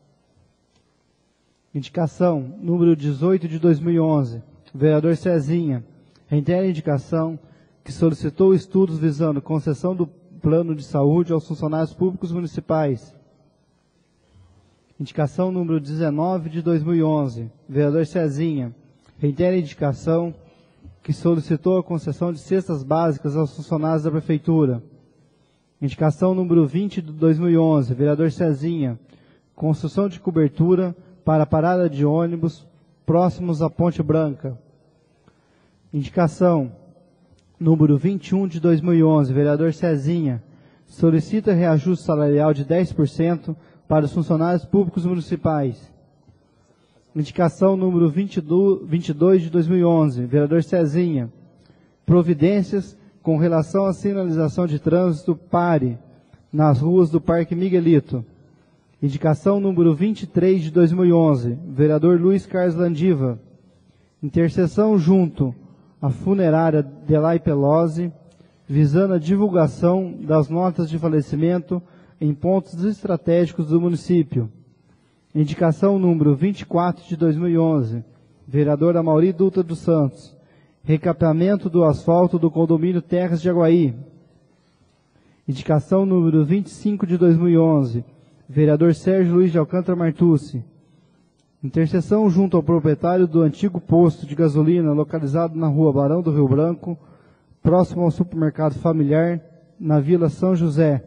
Indicação número 18 de 2011, vereador Cezinha. Reitera a indicação que solicitou estudos visando concessão do plano de saúde aos funcionários públicos municipais. Indicação número 19 de 2011, vereador Cezinha. Reitera a indicação que solicitou a concessão de cestas básicas aos funcionários da Prefeitura. Indicação número 20 de 2011, vereador Cezinha. Construção de cobertura para a parada de ônibus próximos à Ponte Branca. Indicação número 21 de 2011, vereador Cezinha. Solicita reajuste salarial de 10% para os funcionários públicos municipais. Indicação número 22 de 2011, vereador Cezinha. Providências com relação à sinalização de trânsito pare nas ruas do Parque Miguelito. Indicação número 23 de 2011, vereador Luiz Carlos Landiva. Interseção junto à funerária Delay Pelosi, visando a divulgação das notas de falecimento em pontos estratégicos do município. Indicação número 24 de 2011, vereador Amaury Dutra dos Santos. Recapeamento do asfalto do condomínio Terras de Aguaí. Indicação número 25 de 2011, vereador Sérgio Luiz de Alcântara Martucci. Interseção junto ao proprietário do antigo posto de gasolina localizado na rua Barão do Rio Branco, próximo ao supermercado familiar, na Vila São José.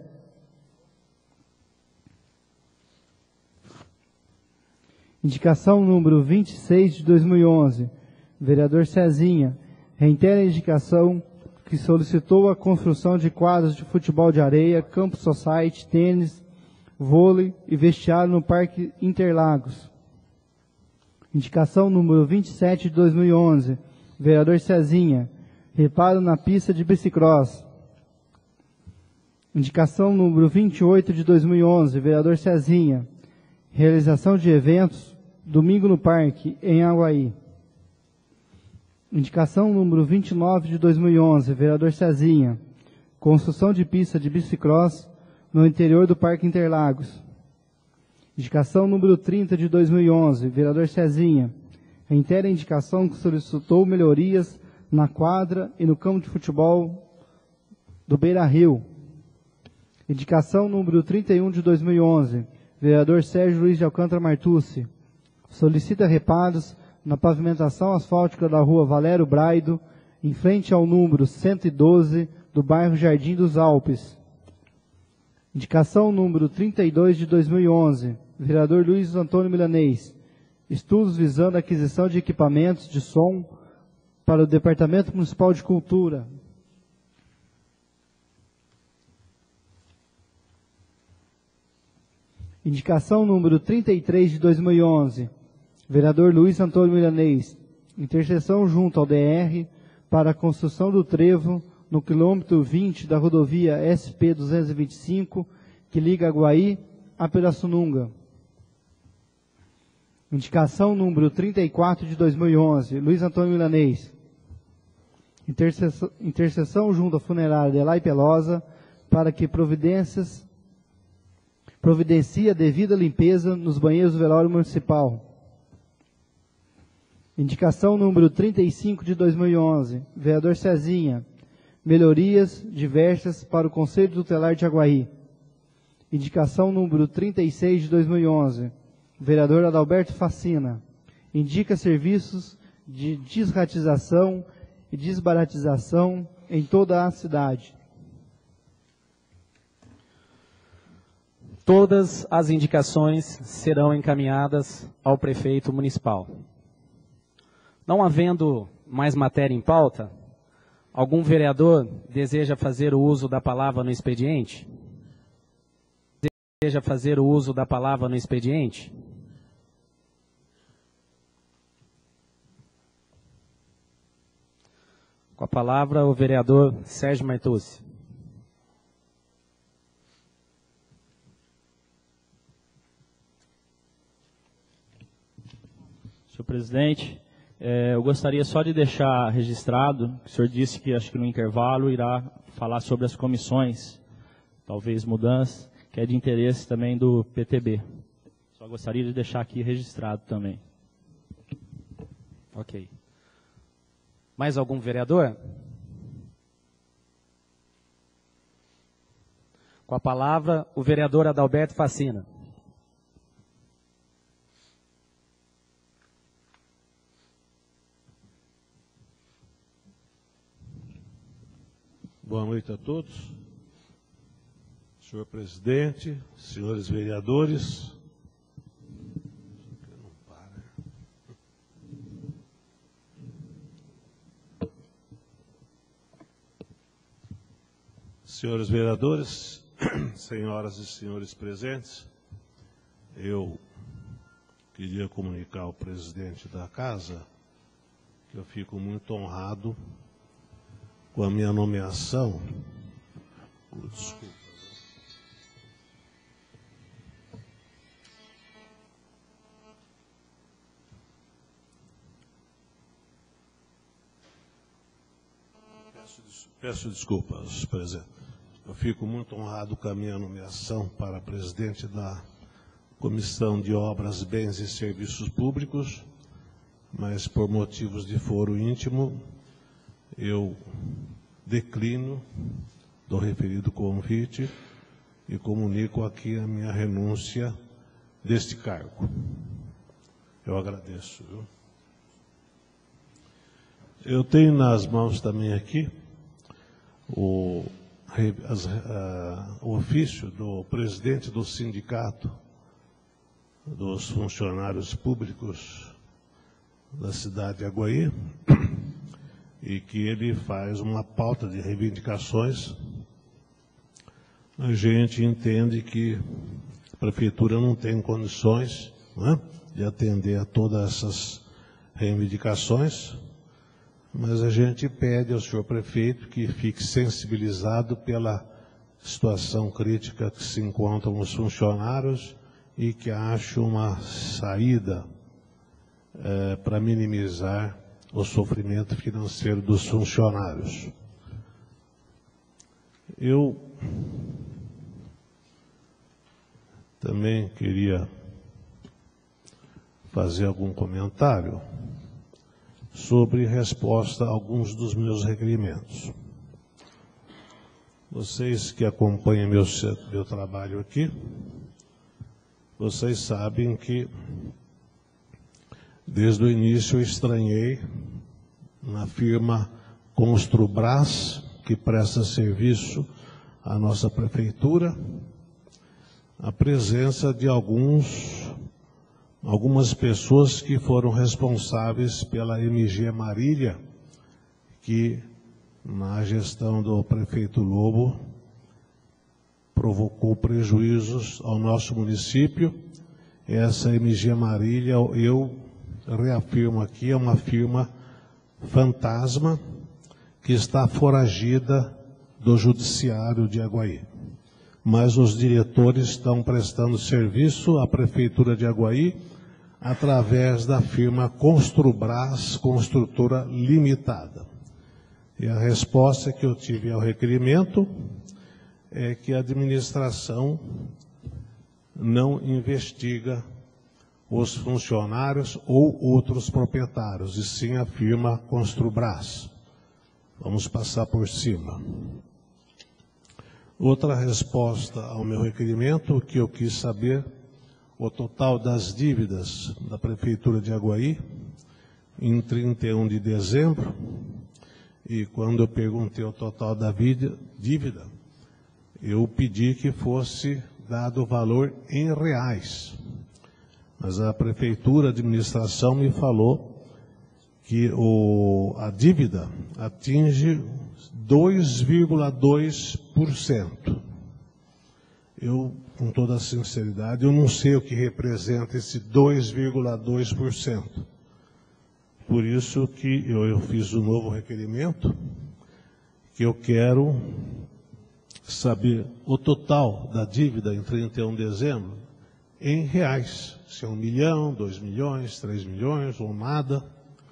Indicação número 26 de 2011, vereador Cezinha. Reitera a indicação que solicitou a construção de quadras de futebol de areia, campo society, tênis, vôlei e vestiário no Parque Interlagos. Indicação número 27 de 2011, vereador Cezinha. Reparo na pista de bicicross. Indicação número 28 de 2011, vereador Cezinha. Realização de eventos, domingo no Parque, em Aguaí. Indicação número 29 de 2011, vereador Cezinha. Construção de pista de bicicross no interior do Parque Interlagos. Indicação número 30 de 2011, vereador Cezinha. Reitera a indicação que solicitou melhorias na quadra e no campo de futebol do Beira Rio. Indicação número 31 de 2011, vereador Sérgio Luiz de Alcântara Martucci. Solicita reparos na pavimentação asfáltica da rua Valério Braido, em frente ao número 112 do bairro Jardim dos Alpes. Indicação número 32 de 2011, vereador Luiz Antônio Milanês. Estudos visando a aquisição de equipamentos de som para o Departamento Municipal de Cultura. Indicação número 33 de 2011, vereador Luiz Antônio Milanês. Interseção junto ao DR para a construção do trevo no quilômetro 20 da rodovia SP-225, que liga Aguaí a Pirassununga. Indicação número 34 de 2011, Luiz Antônio Milanês. Interseção junto à funerária Delay Pelosa para que providencia a devida limpeza nos banheiros do velório municipal. Indicação número 35 de 2011, vereador Cezinha. melhorias diversas para o Conselho Tutelar de Aguaí. Indicação número 36 de 2011. Vereador Adalberto Facina. Indica serviços de desratização e desbaratização em toda a cidade. Todas as indicações serão encaminhadas ao prefeito municipal. Não havendo mais matéria em pauta, algum vereador deseja fazer o uso da palavra no expediente? Deseja fazer o uso da palavra no expediente? Com a palavra, o vereador Sérgio Martucci. Senhor presidente, eu gostaria só de deixar registrado, o senhor disse que acho que no intervalo irá falar sobre as comissões, talvez mudanças, que é de interesse também do PTB. Só gostaria de deixar aqui registrado também. Ok. Mais algum vereador? Com a palavra, o vereador Adalberto Facina. Boa noite a todos. Senhor presidente, senhores vereadores. Senhores vereadores, senhoras e senhores presentes, eu queria comunicar ao presidente da casa que eu fico muito honrado com a minha nomeação. Desculpa. Peço desculpas, presidente. Eu fico muito honrado com a minha nomeação para presidente da Comissão de Obras, Bens e Serviços Públicos, mas por motivos de foro íntimo, eu declino do referido convite e comunico aqui a minha renúncia deste cargo. Eu agradeço. Viu? Eu tenho nas mãos também aqui o ofício do presidente do sindicato dos funcionários públicos da cidade de Aguaí, e que ele faz uma pauta de reivindicações. A gente entende que a prefeitura não tem condições, né, de atender a todas essas reivindicações, mas a gente pede ao senhor prefeito que fique sensibilizado pela situação crítica que se encontram os funcionários e que ache uma saída para minimizar o sofrimento financeiro dos funcionários. Eu também queria fazer algum comentário sobre resposta a alguns dos meus requerimentos. Vocês que acompanham meu trabalho aqui, vocês sabem que desde o início eu estranhei na firma Construbras, que presta serviço à nossa prefeitura, a presença de algumas pessoas que foram responsáveis pela MG Marília, que na gestão do prefeito Lobo provocou prejuízos ao nosso município. Essa MG Marília, eu reafirmo aqui, é uma firma fantasma que está foragida do judiciário de Aguaí. Mas os diretores estão prestando serviço à prefeitura de Aguaí através da firma Construbras Construtora Limitada. E a resposta que eu tive ao requerimento é que a administração não investiga os funcionários ou outros proprietários, e sim a firma Construbras. Vamos passar por cima. Outra resposta ao meu requerimento, que eu quis saber o total das dívidas da Prefeitura de Aguaí em 31 de dezembro, e quando eu perguntei o total da dívida, eu pedi que fosse dado o valor em reais. Mas a Prefeitura, a administração me falou que a dívida atinge 2,2%. Eu, com toda a sinceridade, eu não sei o que representa esse 2,2%. Por isso que eu fiz um novo requerimento, que eu quero saber o total da dívida em 31 de dezembro em reais. Se é 1 milhão, 2 milhões, 3 milhões ou nada.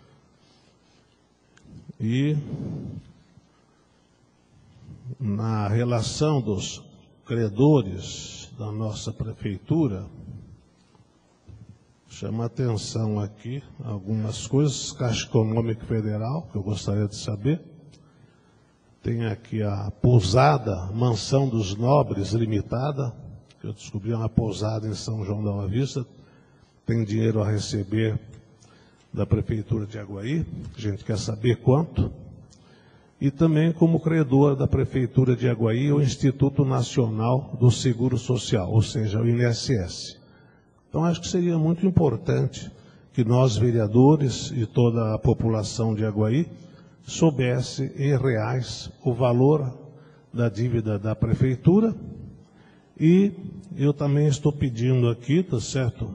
E na relação dos credores da nossa prefeitura, chama atenção aqui algumas coisas. Caixa Econômica Federal, que eu gostaria de saber. Tem aqui a pousada Mansão dos Nobres Limitada, que eu descobri uma pousada em São João da Boa Vista. Tem dinheiro a receber da Prefeitura de Aguaí, a gente quer saber quanto. E também como credor da Prefeitura de Aguaí, o Instituto Nacional do Seguro Social, ou seja, o INSS. Então acho que seria muito importante que nós, vereadores e toda a população de Aguaí, soubesse em reais o valor da dívida da Prefeitura. E eu também estou pedindo aqui, tá certo,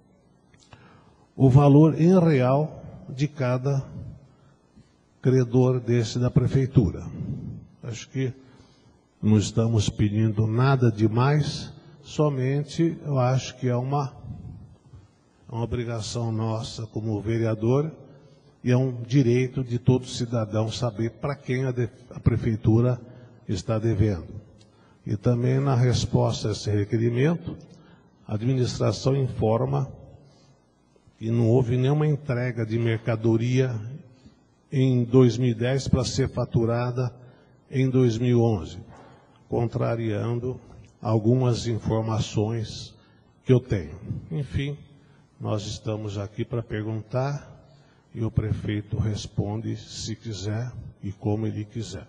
o valor em real de cada credor desse da Prefeitura. Acho que não estamos pedindo nada demais, somente eu acho que é uma obrigação nossa como vereador e é um direito de todo cidadão saber para quem a Prefeitura está devendo. E também na resposta a esse requerimento, a administração informa que não houve nenhuma entrega de mercadoria em 2010 para ser faturada em 2011, contrariando algumas informações que eu tenho. Enfim, nós estamos aqui para perguntar e o prefeito responde se quiser e como ele quiser.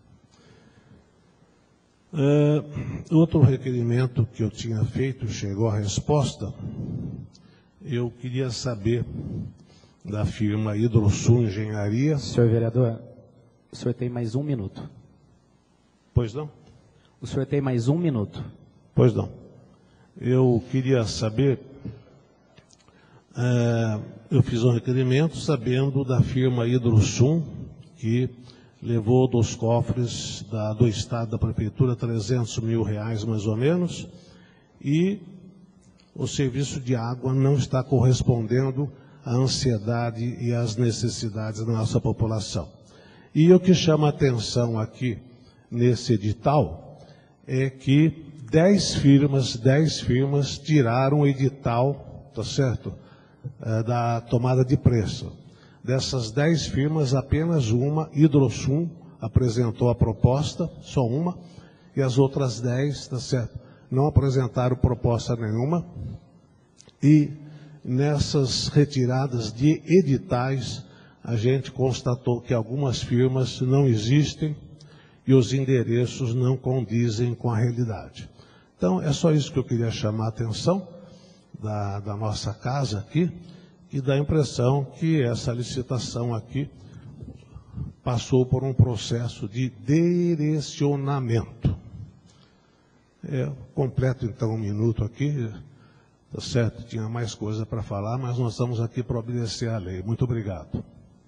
Outro requerimento que eu tinha feito, chegou a resposta. Eu queria saber da firma Hidrosul Engenharia. Senhor vereador, o senhor tem mais 1 minuto. Pois não? O senhor tem mais 1 minuto. Pois não. Eu queria saber, eu fiz um requerimento sabendo da firma Hidrosul, que levou dos cofres do Estado, da Prefeitura, R$300 mil mais ou menos, e o serviço de água não está correspondendo à ansiedade e às necessidades da nossa população. E o que chama a atenção aqui nesse edital é que 10 firmas tiraram o edital, tá certo, da tomada de preço. Dessas 10 firmas, apenas uma, Hidrosul, apresentou a proposta, só uma, e as outras 10, tá certo, não apresentaram proposta nenhuma. E nessas retiradas de editais, a gente constatou que algumas firmas não existem e os endereços não condizem com a realidade. Então, é só isso que eu queria chamar a atenção da nossa casa aqui, e dá a impressão que essa licitação aqui passou por um processo de direcionamento. Completo então 1 minuto aqui, tá certo? Tinha mais coisa para falar, mas nós estamos aqui para obedecer à lei. Muito obrigado.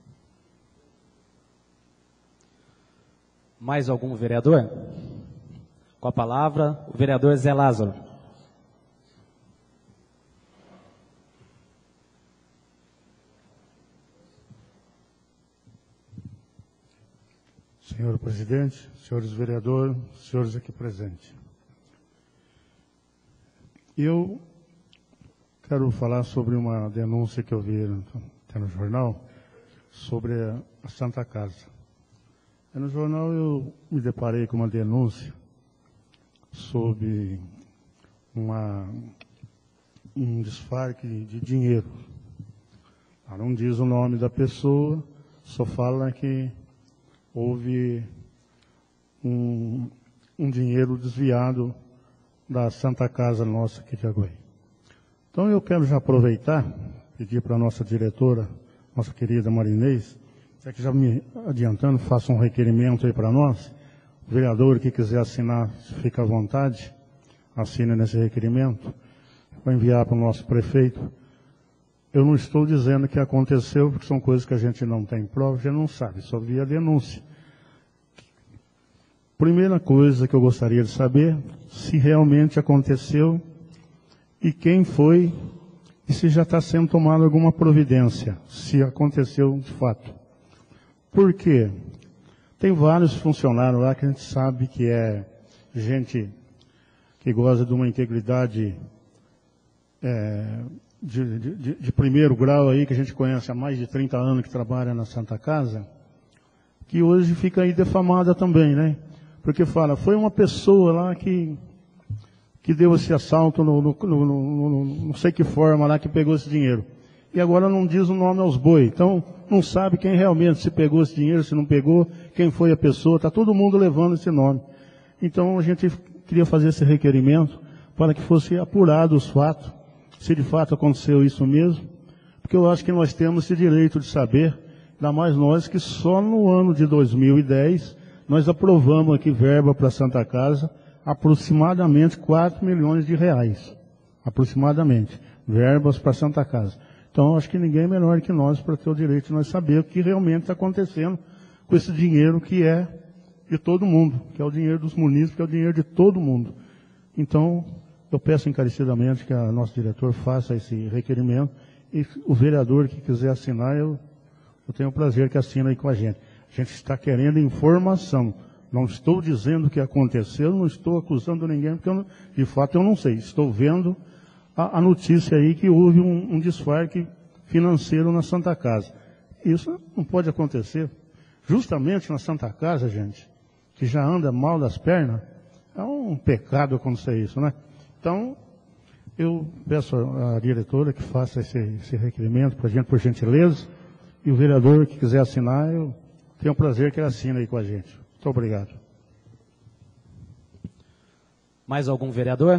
Mais algum vereador? Com a palavra, o vereador Zé Lázaro. Senhor presidente, senhores vereadores, senhores aqui presentes. Eu quero falar sobre uma denúncia que eu vi até no jornal sobre a Santa Casa. No jornal eu me deparei com uma denúncia sobre um desfalque de dinheiro. Ela não diz o nome da pessoa, só fala que houve um dinheiro desviado da Santa Casa nossa aqui de Aguaí. Então eu quero já aproveitar, pedir para a nossa diretora, nossa querida Marinês, que já me adiantando, faça um requerimento aí para nós. O vereador que quiser assinar, fica à vontade, assina nesse requerimento, vai enviar para o nosso prefeito. Eu não estou dizendo que aconteceu, porque são coisas que a gente não tem prova, a gente não sabe, só via denúncia. Primeira coisa que eu gostaria de saber, se realmente aconteceu e quem foi, e se já está sendo tomada alguma providência, se aconteceu de fato. Por quê? Tem vários funcionários lá que a gente sabe que é gente que goza de uma integridade de primeiro grau aí, que a gente conhece há mais de 30 anos que trabalha na Santa Casa, que hoje fica aí defamada também, né? Porque fala, foi uma pessoa lá que deu esse assalto não sei que forma lá, que pegou esse dinheiro. E agora não diz o nome aos bois. Então, não sabe quem realmente se pegou esse dinheiro, se não pegou, quem foi a pessoa. Está todo mundo levando esse nome. Então, a gente queria fazer esse requerimento para que fosse apurado os fatos, se de fato aconteceu isso mesmo. Porque eu acho que nós temos esse direito de saber, ainda mais nós que só no ano de 2010 nós aprovamos aqui verba para a Santa Casa, aproximadamente 4 milhões de reais. Aproximadamente. Verbas para a Santa Casa. Então, acho que ninguém é melhor que nós para ter o direito de nós saber o que realmente está acontecendo com esse dinheiro que é de todo mundo, que é o dinheiro dos munícipes, que é o dinheiro de todo mundo. Então, eu peço encarecidamente que a nossa diretora faça esse requerimento e o vereador que quiser assinar, eu tenho o prazer que assine aí com a gente. A gente está querendo informação. Não estou dizendo o que aconteceu, não estou acusando ninguém, porque de fato eu não sei. Estou vendo a notícia aí que houve um desfalque financeiro na Santa Casa. Isso não pode acontecer. Justamente na Santa Casa, gente, que já anda mal das pernas, é um pecado acontecer isso, né? Então, eu peço à diretora que faça esse requerimento para a gente, por gentileza, e o vereador que quiser assinar, eu tenho o prazer que ele assine aí com a gente. Muito obrigado. Mais algum vereador?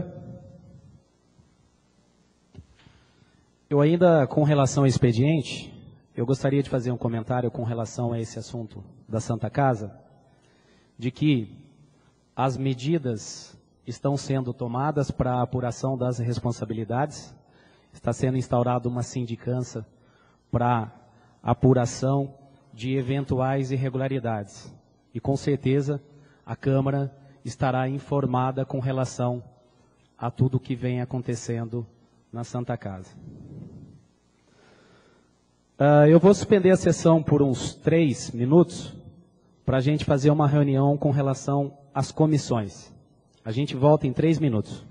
Eu ainda, com relação ao expediente, eu gostaria de fazer um comentário com relação a esse assunto da Santa Casa, de que as medidas estão sendo tomadas para a apuração das responsabilidades, está sendo instaurada uma sindicância para apuração de eventuais irregularidades. E com certeza a Câmara estará informada com relação a tudo o que vem acontecendo na Santa Casa. Eu vou suspender a sessão por uns 3 minutos para a gente fazer uma reunião com relação às comissões. A gente volta em 3 minutos.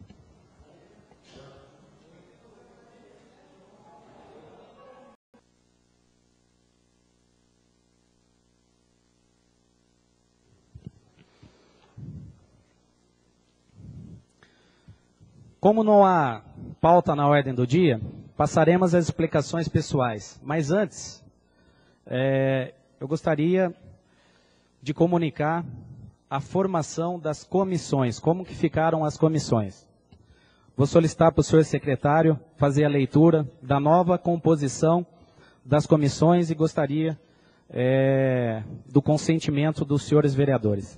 Como não há pauta na ordem do dia, passaremos às explicações pessoais. Mas antes, eu gostaria de comunicar a formação das comissões, como que ficaram as comissões. Vou solicitar para o senhor secretário fazer a leitura da nova composição das comissões e gostaria do consentimento dos senhores vereadores.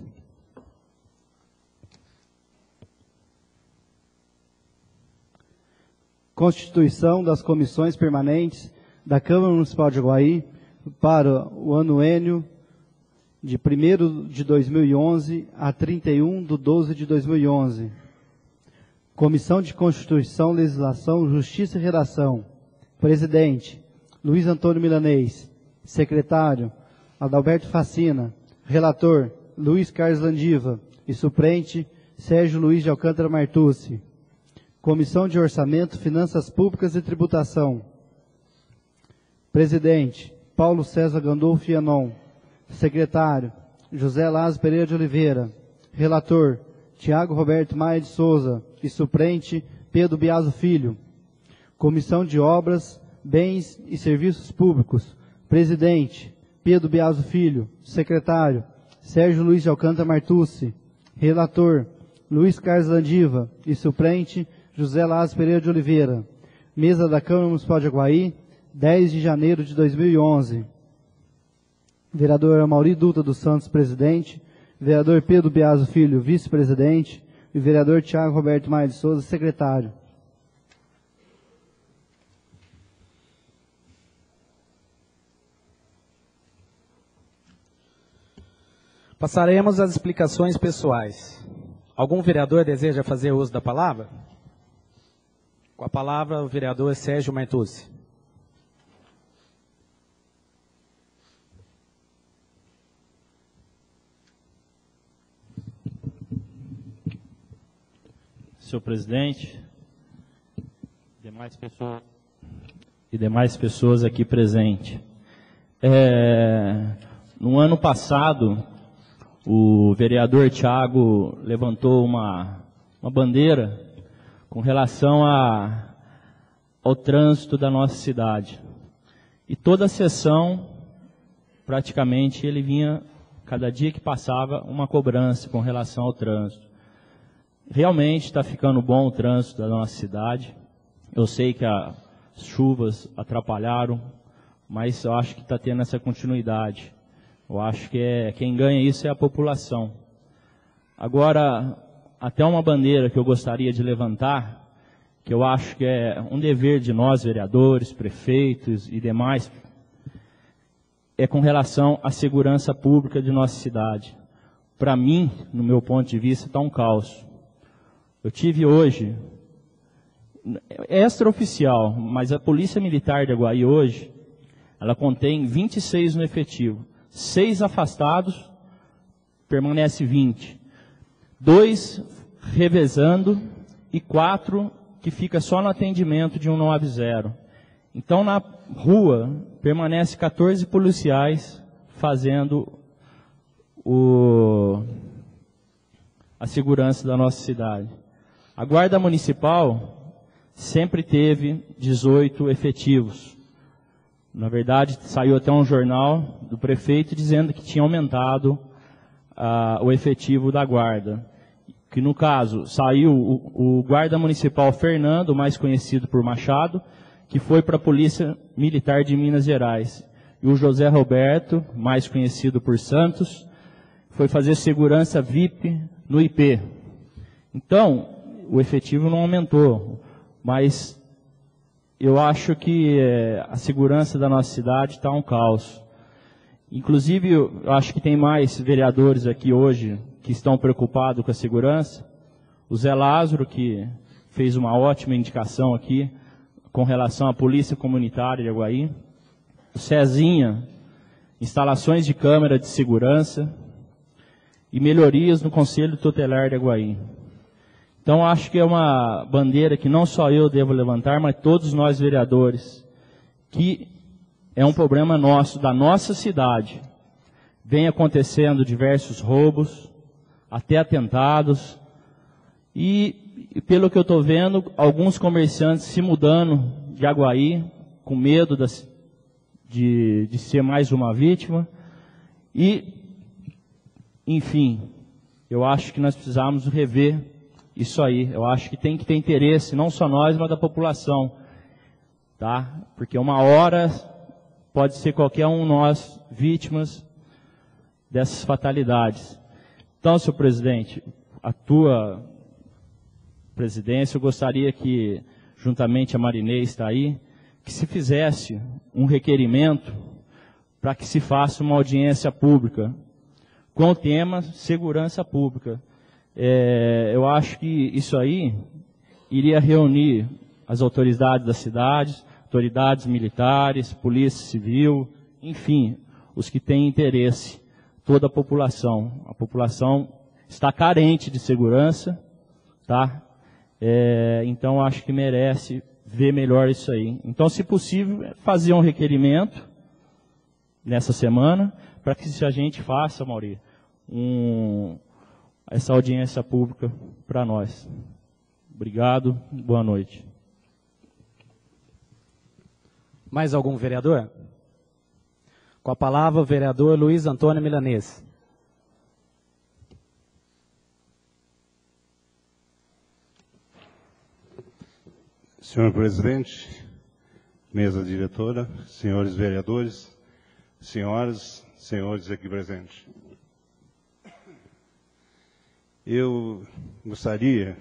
Constituição das comissões permanentes da Câmara Municipal de Aguaí para o anuênio de 1º de 2011 a 31/12/2011. Comissão de Constituição, Legislação, Justiça e Redação. Presidente, Luiz Antônio Milanês. Secretário, Adalberto Facina. Relator, Luiz Carlos Landiva. E suplente, Sérgio Luiz de Alcântara Martucci. Comissão de Orçamento, Finanças Públicas e Tributação. Presidente, Paulo César Gandolfo Ianon. Secretário, José Lázaro Pereira de Oliveira. Relator, Tiago Roberto Maia de Souza. E suplente, Pedro Biaso Filho. Comissão de Obras, Bens e Serviços Públicos. Presidente, Pedro Biaso Filho. Secretário, Sérgio Luiz de Alcântara Martucci. Relator, Luiz Carlos Landiva. E suplente, José Lázaro Pereira de Oliveira. Mesa da Câmara Municipal de Aguaí, 10 de janeiro de 2011. Vereador Amauri Dutra dos Santos, presidente. Vereador Pedro Biaso Filho, vice-presidente. E vereador Tiago Roberto Maia de Souza, secretário. Passaremos às explicações pessoais. Algum vereador deseja fazer uso da palavra? Com a palavra, o vereador Sérgio Martucci. Senhor presidente, demais pessoas aqui presentes. No ano passado, o vereador Tiago levantou uma bandeira com relação ao trânsito da nossa cidade. E toda a sessão, praticamente, ele vinha, cada dia que passava, uma cobrança com relação ao trânsito. Realmente está ficando bom o trânsito da nossa cidade. Eu sei que as chuvas atrapalharam, mas eu acho que está tendo essa continuidade. Eu acho que quem ganha isso é a população. Agora, até uma bandeira que eu gostaria de levantar, que eu acho que é um dever de nós, vereadores, prefeitos e demais, é com relação à segurança pública de nossa cidade. Para mim, no meu ponto de vista, está um caos. Eu tive hoje, extraoficial, mas a Polícia Militar de Aguaí hoje, ela contém 26 no efetivo. 6 afastados, permanece 20. 2 revezando e 4 que fica só no atendimento de 190. Então, na rua, permanece 14 policiais fazendo a segurança da nossa cidade. A Guarda Municipal sempre teve 18 efetivos. Na verdade, saiu até um jornal do prefeito dizendo que tinha aumentado o efetivo da Guarda. Que no caso, saiu o Guarda Municipal Fernando, mais conhecido por Machado, que foi para a Polícia Militar de Minas Gerais. E o José Roberto, mais conhecido por Santos, foi fazer segurança VIP no IP. Então, o efetivo não aumentou, mas eu acho que a segurança da nossa cidade está um caos. Inclusive, eu acho que tem mais vereadores aqui hoje que estão preocupados com a segurança. O Zé Lázaro, que fez uma ótima indicação aqui com relação à Polícia Comunitária de Aguaí. O Cezinha, instalações de câmera de segurança e melhorias no Conselho Tutelar de Aguaí. Então, acho que é uma bandeira que não só eu devo levantar, mas todos nós vereadores, que é um problema nosso, da nossa cidade. Vem acontecendo diversos roubos, até atentados, e pelo que eu estou vendo, alguns comerciantes se mudando de Aguaí, com medo de ser mais uma vítima, e, enfim, eu acho que nós precisamos rever isso aí. Eu acho que tem que ter interesse, não só nós, mas da população, tá? Porque uma hora pode ser qualquer um de nós vítimas dessas fatalidades. Então, senhor presidente, a tua presidência, eu gostaria que, juntamente a Marinês está aí, que se fizesse um requerimento para que se faça uma audiência pública com o tema segurança pública. Eu acho que isso aí iria reunir as autoridades da cidade, autoridades militares, polícia civil, enfim, os que têm interesse, toda a população. A população está carente de segurança, tá? Então acho que merece ver melhor isso aí. Então, se possível, fazer um requerimento nessa semana, para que a gente faça, Mauri, essa audiência pública para nós. Obrigado, boa noite. Mais algum vereador? Com a palavra, o vereador Luiz Antônio Milanês. Senhor presidente, mesa diretora, senhores vereadores, senhoras, senhores aqui presentes. Eu gostaria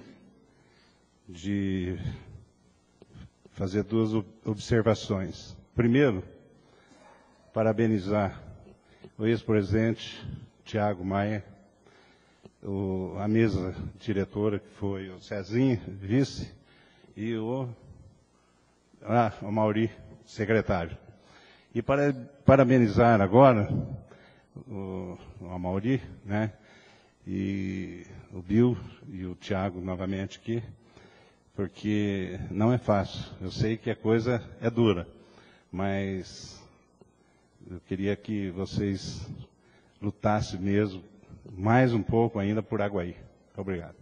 de fazer duas observações. Primeiro, parabenizar o ex-presidente Tiago Maia, a mesa diretora, que foi o Cezinha, vice, e o Mauri, secretário. E parabenizar agora o Mauri, né, e o Bill e o Tiago novamente aqui, porque não é fácil. Eu sei que a coisa é dura, mas eu queria que vocês lutassem mesmo, mais um pouco ainda, por Aguaí. Obrigado.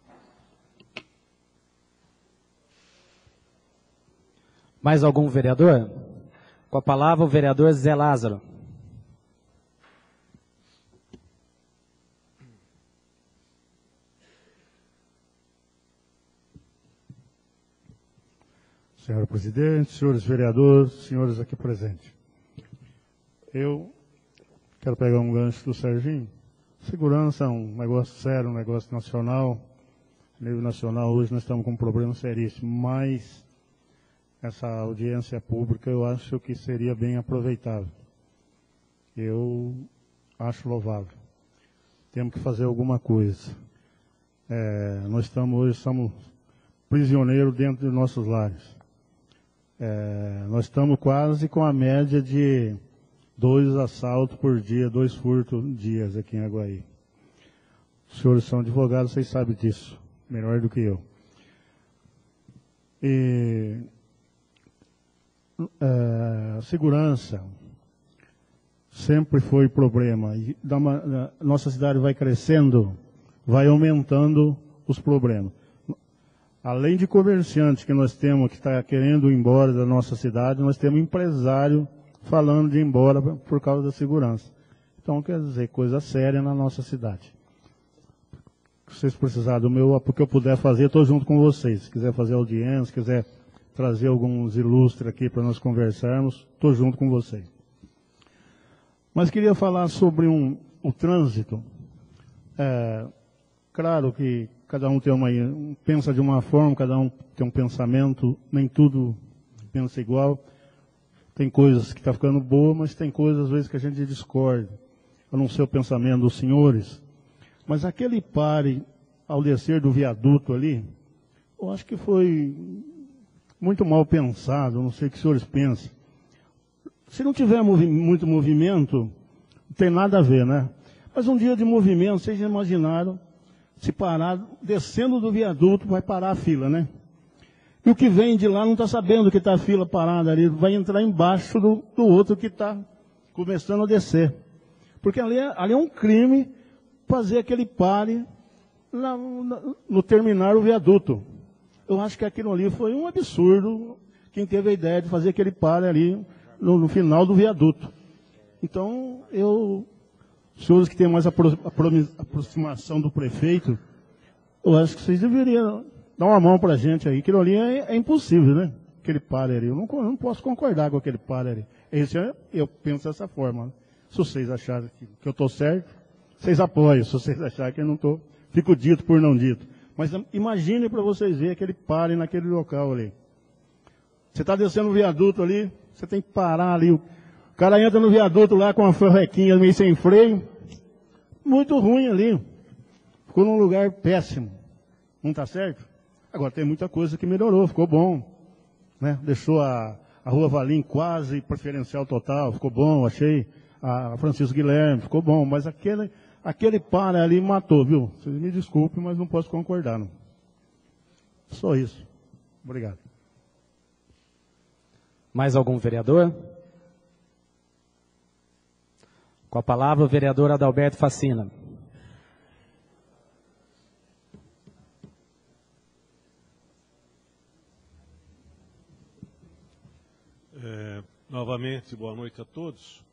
Mais algum vereador? Com a palavra, o vereador Zé Lázaro. Senhor presidente, senhores vereadores, senhores aqui presentes. Eu quero pegar um gancho do Serginho. Segurança é um negócio sério, um negócio nacional. A nível nacional, hoje nós estamos com um problema seríssimo, mas essa audiência pública eu acho que seria bem aproveitável. Eu acho louvável. Temos que fazer alguma coisa. Nós hoje estamos prisioneiros dentro de nossos lares. Nós estamos quase com a média de 2 assaltos por dia, 2 furtos dias aqui em Aguaí. Os senhores são advogados, vocês sabem disso, melhor do que eu. A segurança sempre foi problema. E nossa cidade vai crescendo, vai aumentando os problemas. Além de comerciantes que nós temos que está querendo ir embora da nossa cidade, nós temos empresário falando de ir embora por causa da segurança. Então, quer dizer, coisa séria na nossa cidade. Se vocês precisarem do meu, porque eu puder fazer, estou junto com vocês. Se quiser fazer audiência, se quiser trazer alguns ilustres aqui para nós conversarmos, estou junto com vocês. Mas queria falar sobre o trânsito. Claro que cada um pensa de uma forma, cada um tem um pensamento, nem tudo pensa igual. Tem coisas que estão ficando boas, mas tem coisas às vezes que a gente discorda. Eu não sei o pensamento dos senhores, mas aquele pare ao descer do viaduto ali, eu acho que foi muito mal pensado, não sei o que os senhores pensam. Se não tiver muito movimento, não tem nada a ver, né? Mas um dia de movimento, vocês já imaginaram, se parar, descendo do viaduto, vai parar a fila, né? E o que vem de lá não está sabendo que está a fila parada ali, vai entrar embaixo do outro que está começando a descer. Porque ali é um crime fazer aquele pare no terminar o viaduto. Eu acho que aquilo ali foi um absurdo, quem teve a ideia de fazer aquele pare ali no final do viaduto. Então, os senhores que têm mais aproximação do prefeito, eu acho que vocês deveriam dar uma mão para a gente aí. Aquilo ali é impossível, né? Aquele pare ali. Eu não posso concordar com aquele pare ali. Eu penso dessa forma. Né? Se vocês acharem que eu estou certo, vocês apoiam. Se vocês acharem que eu não estou, fico dito por não dito. Mas imagine para vocês verem aquele pare naquele local ali. Você está descendo o viaduto ali, você tem que parar ali. O cara entra no viaduto lá com uma ferrequinha meio sem freio. Muito ruim ali. Ficou num lugar péssimo. Não está certo? Agora tem muita coisa que melhorou, ficou bom. Né? Deixou a Rua Valim quase preferencial total, ficou bom, achei. A Francisco Guilherme, ficou bom. Mas aquele para ali matou, viu? Vocês me desculpem, mas não posso concordar. Não. Só isso. Obrigado. Mais algum vereador? Com a palavra, o vereador Adalberto Facina. Novamente, boa noite a todos.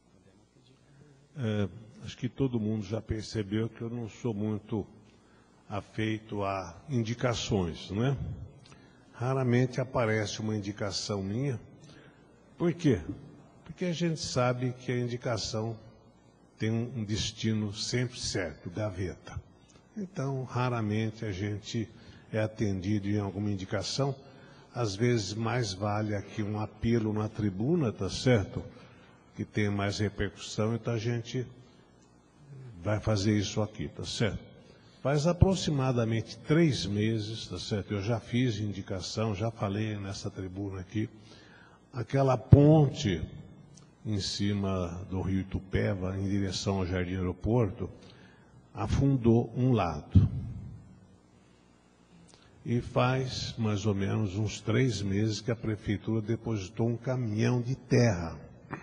Acho que todo mundo já percebeu que eu não sou muito afeito a indicações, não é? Raramente aparece uma indicação minha. Por quê? Porque a gente sabe que a indicação tem um destino sempre certo, gaveta. Então, raramente a gente é atendido em alguma indicação. Às vezes, mais vale aqui um apelo na tribuna, tá certo? Que tem mais repercussão, então a gente vai fazer isso aqui, tá certo? Faz aproximadamente 3 meses, tá certo? Eu já fiz indicação, já falei nessa tribuna aqui. Aquela ponte em cima do rio Itupeva, em direção ao Jardim Aeroporto, afundou um lado. E faz mais ou menos uns 3 meses que a prefeitura depositou um caminhão de terra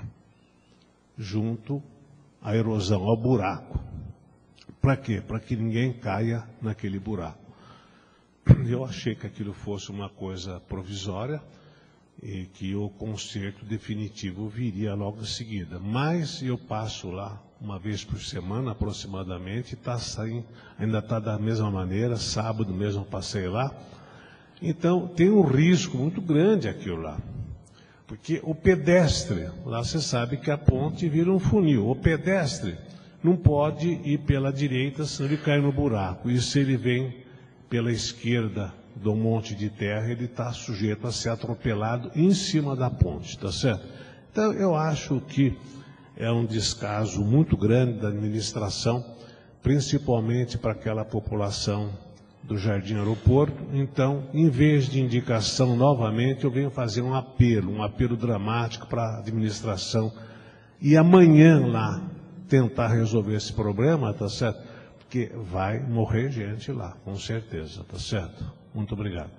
junto à erosão, ao buraco. Para quê? Para que ninguém caia naquele buraco. Eu achei que aquilo fosse uma coisa provisória e que o conserto definitivo viria logo em seguida. Mas eu passo lá uma vez por semana, aproximadamente, ainda está da mesma maneira, sábado mesmo passei lá. Então, tem um risco muito grande aquilo lá. Porque o pedestre, lá você sabe que a ponte vira um funil. O pedestre não pode ir pela direita, senão ele cai no buraco. E se ele vem pela esquerda do monte de terra, ele está sujeito a ser atropelado em cima da ponte, tá certo? Então, eu acho que é um descaso muito grande da administração, principalmente para aquela população do Jardim Aeroporto. Então, em vez de indicação novamente, eu venho fazer um apelo dramático para a administração. E amanhã lá tentar resolver esse problema, tá certo? Porque vai morrer gente lá, com certeza, tá certo? Muito obrigado.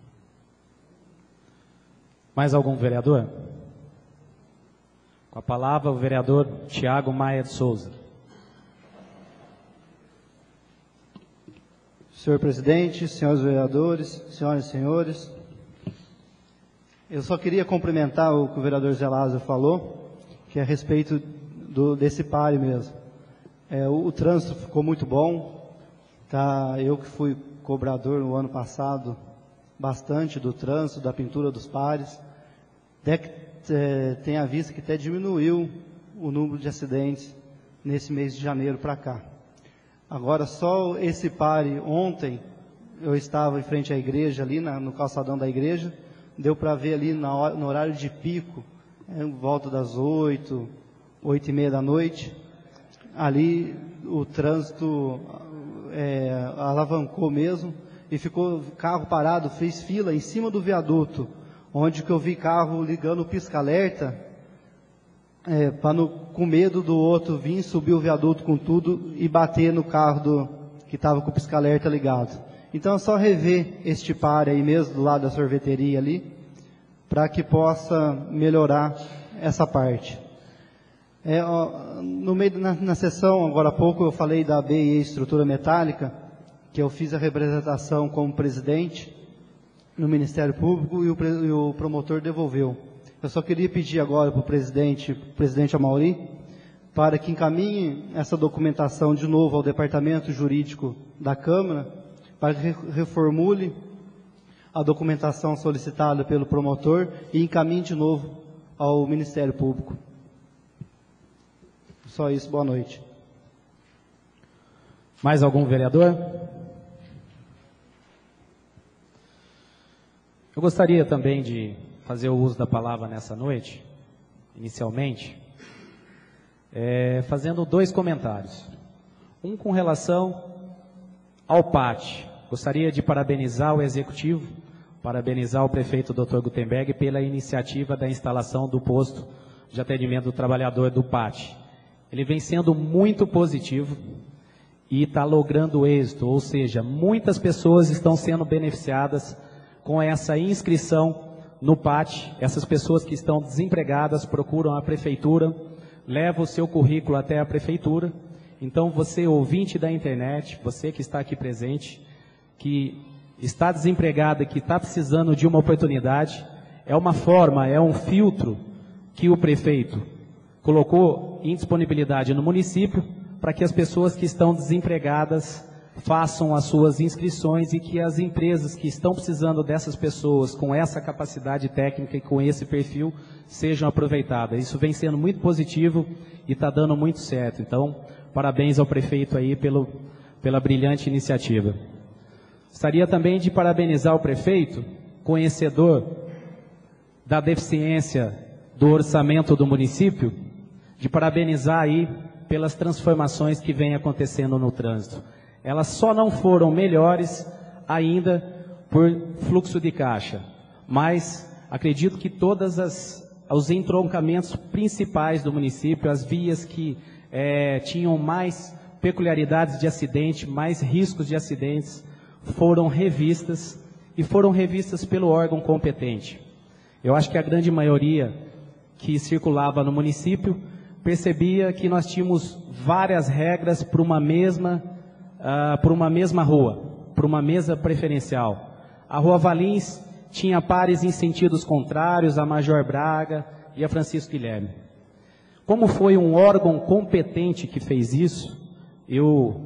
Mais algum vereador? Com a palavra, o vereador Tiago Maia de Souza. Senhor presidente, senhores vereadores, senhoras e senhores, eu só queria complementar o que o vereador Zé Lázaro falou, que é a respeito desse pare mesmo. O trânsito ficou muito bom, tá? Eu que fui cobrador no ano passado, bastante do trânsito, da pintura dos pares, tem a vista que até diminuiu o número de acidentes nesse mês de janeiro para cá. Agora, só esse pare ontem, eu estava em frente à igreja, ali no calçadão da igreja, deu para ver ali no horário de pico, em volta das 8, 8h30 da noite, ali o trânsito alavancou mesmo, e ficou carro parado, fez fila em cima do viaduto, onde que eu vi carro ligando o pisca-alerta, com medo do outro vir, subir o viaduto com tudo e bater no carro que estava com o pisca-alerta ligado. Então é só rever este pare aí mesmo, do lado da sorveteria ali, para que possa melhorar essa parte. Na sessão, agora há pouco, eu falei da BIE Estrutura Metálica, que eu fiz a representação como presidente no Ministério Público e o promotor devolveu. Eu só queria pedir agora para o presidente Amauri, para que encaminhe essa documentação de novo ao Departamento Jurídico da Câmara, para que reformule a documentação solicitada pelo promotor e encaminhe de novo ao Ministério Público. Só isso, boa noite. Mais algum vereador? Eu gostaria também de fazer o uso da palavra nessa noite, inicialmente, fazendo 2 comentários. Um com relação ao PAT. Gostaria de parabenizar o Executivo, parabenizar o prefeito Dr. Gutenberg pela iniciativa da instalação do posto de atendimento do trabalhador do PAT. Ele vem sendo muito positivo e está logrando êxito, ou seja, muitas pessoas estão sendo beneficiadas com essa inscrição no PAT. Essas pessoas que estão desempregadas procuram a prefeitura, levam o seu currículo até a prefeitura. Então, você, ouvinte da internet, você que está aqui presente, que está desempregado e que está precisando de uma oportunidade, é uma forma, é um filtro que o prefeito colocou em disponibilidade no município para que as pessoas que estão desempregadas façam as suas inscrições e que as empresas que estão precisando dessas pessoas com essa capacidade técnica e com esse perfil sejam aproveitadas. Isso vem sendo muito positivo e está dando muito certo. Então, parabéns ao prefeito aí pela brilhante iniciativa. Gostaria também de parabenizar o prefeito, conhecedor da deficiência do orçamento do município, de parabenizar aí pelas transformações que vêm acontecendo no trânsito. Elas só não foram melhores ainda por fluxo de caixa, mas acredito que todos os entroncamentos principais do município, as vias que tinham mais peculiaridades de acidente, mais riscos de acidentes, foram revistas e foram revistas pelo órgão competente. Eu acho que a grande maioria que circulava no município percebia que nós tínhamos várias regras para uma mesma rua, para uma mesa preferencial. A Rua Valins tinha pares em sentidos contrários, a Major Braga e a Francisco Guilherme. Como foi um órgão competente que fez isso, eu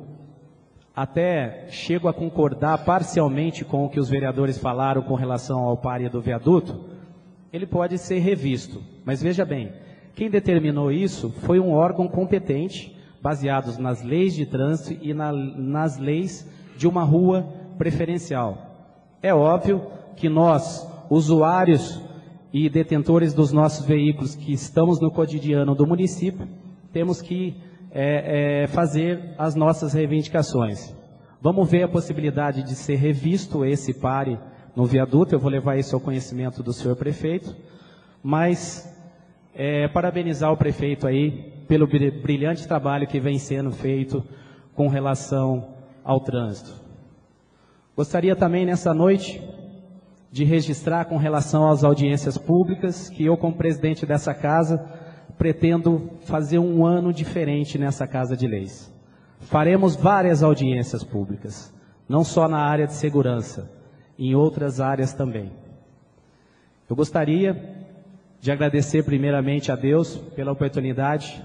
até chego a concordar parcialmente com o que os vereadores falaram com relação ao pare do viaduto. Ele pode ser revisto, mas veja bem, quem determinou isso foi um órgão competente, baseados nas leis de trânsito e nas leis de uma rua preferencial. É óbvio que nós, usuários e detentores dos nossos veículos que estamos no cotidiano do município, temos que fazer as nossas reivindicações. Vamos ver a possibilidade de ser revisto esse pare no viaduto, eu vou levar isso ao conhecimento do senhor prefeito, mas parabenizar o prefeito aí pelo brilhante trabalho que vem sendo feito com relação ao trânsito. Gostaria também nessa noite de registrar com relação às audiências públicas que eu, como presidente dessa casa, pretendo fazer um ano diferente nessa Casa de Leis. Faremos várias audiências públicas, não só na área de segurança, em outras áreas também. Eu gostaria de agradecer primeiramente a Deus pela oportunidade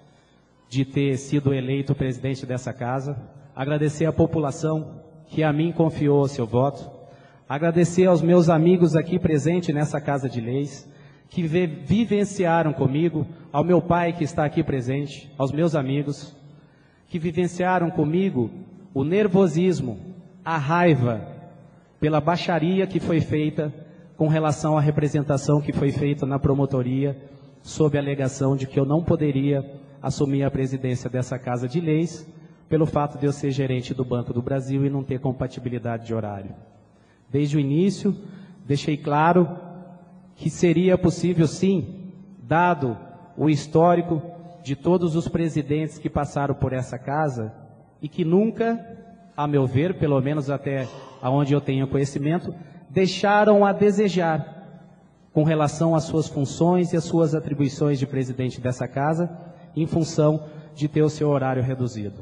de ter sido eleito presidente dessa casa, agradecer à população que a mim confiou o seu voto, agradecer aos meus amigos aqui presentes nessa Casa de Leis, que vivenciaram comigo, ao meu pai que está aqui presente, aos meus amigos, que vivenciaram comigo o nervosismo, a raiva pela baixaria que foi feita com relação à representação que foi feita na promotoria, sob a alegação de que eu não poderia assumir a presidência dessa Casa de Leis, pelo fato de eu ser gerente do Banco do Brasil e não ter compatibilidade de horário. Desde o início, deixei claro que seria possível sim, dado o histórico de todos os presidentes que passaram por essa casa e que nunca, a meu ver, pelo menos até onde eu tenho conhecimento, deixaram a desejar com relação às suas funções e às suas atribuições de presidente dessa casa, em função de ter o seu horário reduzido.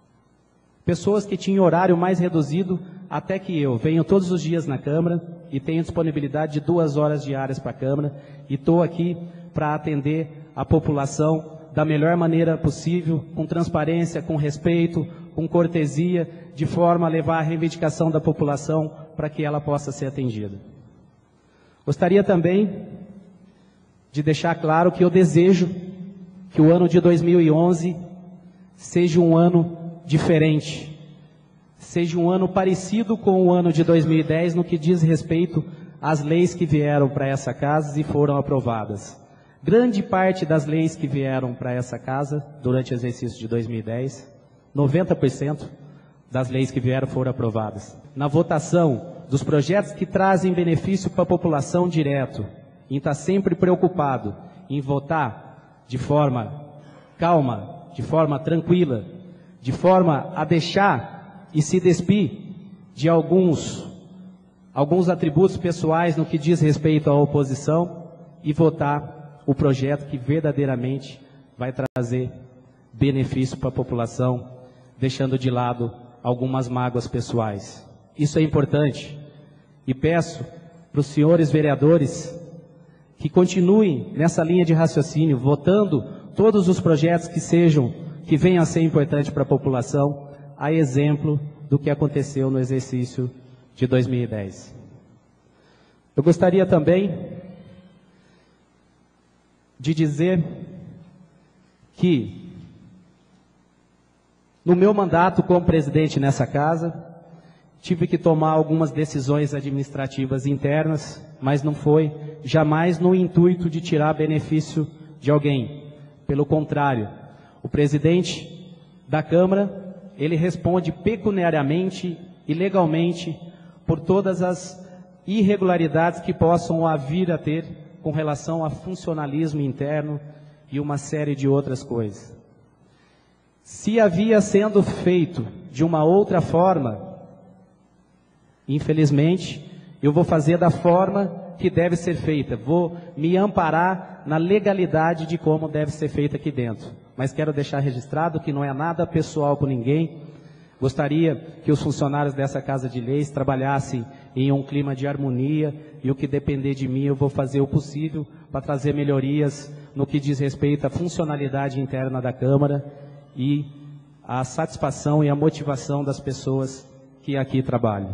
Pessoas que tinham horário mais reduzido até que eu venho todos os dias na Câmara e tenho disponibilidade de 2 horas diárias para a Câmara e estou aqui para atender a população da melhor maneira possível, com transparência, com respeito, com cortesia, de forma a levar a reivindicação da população para que ela possa ser atendida. Gostaria também de deixar claro que eu desejo que o ano de 2011 seja um ano diferente, seja um ano parecido com o ano de 2010 no que diz respeito às leis que vieram para essa casa e foram aprovadas. Grande parte das leis que vieram para essa casa durante o exercício de 2010, 90% das leis que vieram foram aprovadas. Na votação dos projetos que trazem benefício para a população direto, em estar sempre preocupado em votar de forma calma, de forma tranquila, de forma a deixar e se despir de alguns atributos pessoais no que diz respeito à oposição e votar o projeto que verdadeiramente vai trazer benefício para a população, deixando de lado algumas mágoas pessoais. Isso é importante e peço para os senhores vereadores que continuem nessa linha de raciocínio, votando todos os projetos que venham a ser importantes para a população, a exemplo do que aconteceu no exercício de 2010. Eu gostaria também de dizer que, no meu mandato como presidente nessa casa, tive que tomar algumas decisões administrativas internas, mas não foi jamais no intuito de tirar benefício de alguém. Pelo contrário, o presidente da Câmara, ele responde pecuniariamente e legalmente por todas as irregularidades que possam vir a ter com relação a funcionalismo interno e uma série de outras coisas. Se havia sendo feito de uma outra forma, infelizmente, eu vou fazer da forma que deve ser feita. Vou me amparar na legalidade de como deve ser feita aqui dentro. Mas quero deixar registrado que não é nada pessoal com ninguém. Gostaria que os funcionários dessa Casa de Leis trabalhassem em um clima de harmonia e o que depender de mim eu vou fazer o possível para trazer melhorias no que diz respeito à funcionalidade interna da Câmara e a satisfação e a motivação das pessoas que aqui trabalham.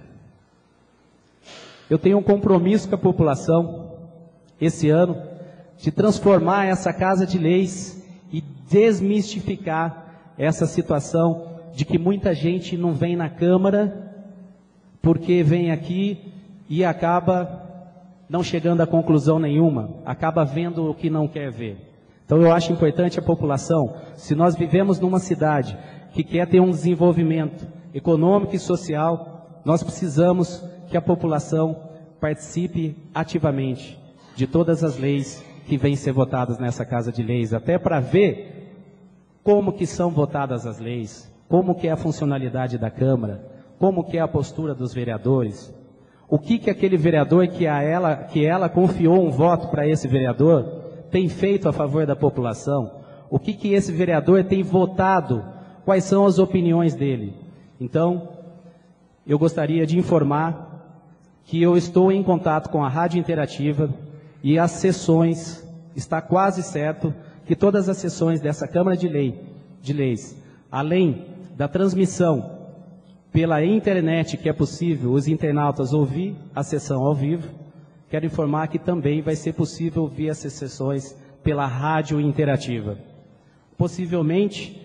Eu tenho um compromisso com a população, esse ano, de transformar essa Casa de Leis e desmistificar essa situação de que muita gente não vem na Câmara porque vem aqui e acaba não chegando a conclusão nenhuma, acaba vendo o que não quer ver. Então eu acho importante a população, se nós vivemos numa cidade que quer ter um desenvolvimento econômico e social, nós precisamos que a população participe ativamente de todas as leis que vêm ser votadas nessa Casa de Leis, até para ver como que são votadas as leis, como que é a funcionalidade da Câmara, como que é a postura dos vereadores, o que aquele vereador que ela confiou um voto para esse vereador tem feito a favor da população, o que esse vereador tem votado, quais são as opiniões dele. Então, eu gostaria de informar que eu estou em contato com a Rádio Interativa e as sessões, está quase certo que todas as sessões dessa Câmara de Leis, além da transmissão pela internet, que é possível os internautas ouvir a sessão ao vivo, quero informar que também vai ser possível ouvir essas sessões pela Rádio Interativa. Possivelmente,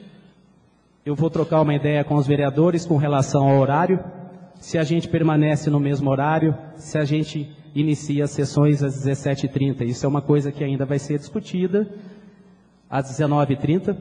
eu vou trocar uma ideia com os vereadores com relação ao horário, se a gente permanece no mesmo horário, se a gente inicia as sessões às 17h30. Isso é uma coisa que ainda vai ser discutida às 19h30,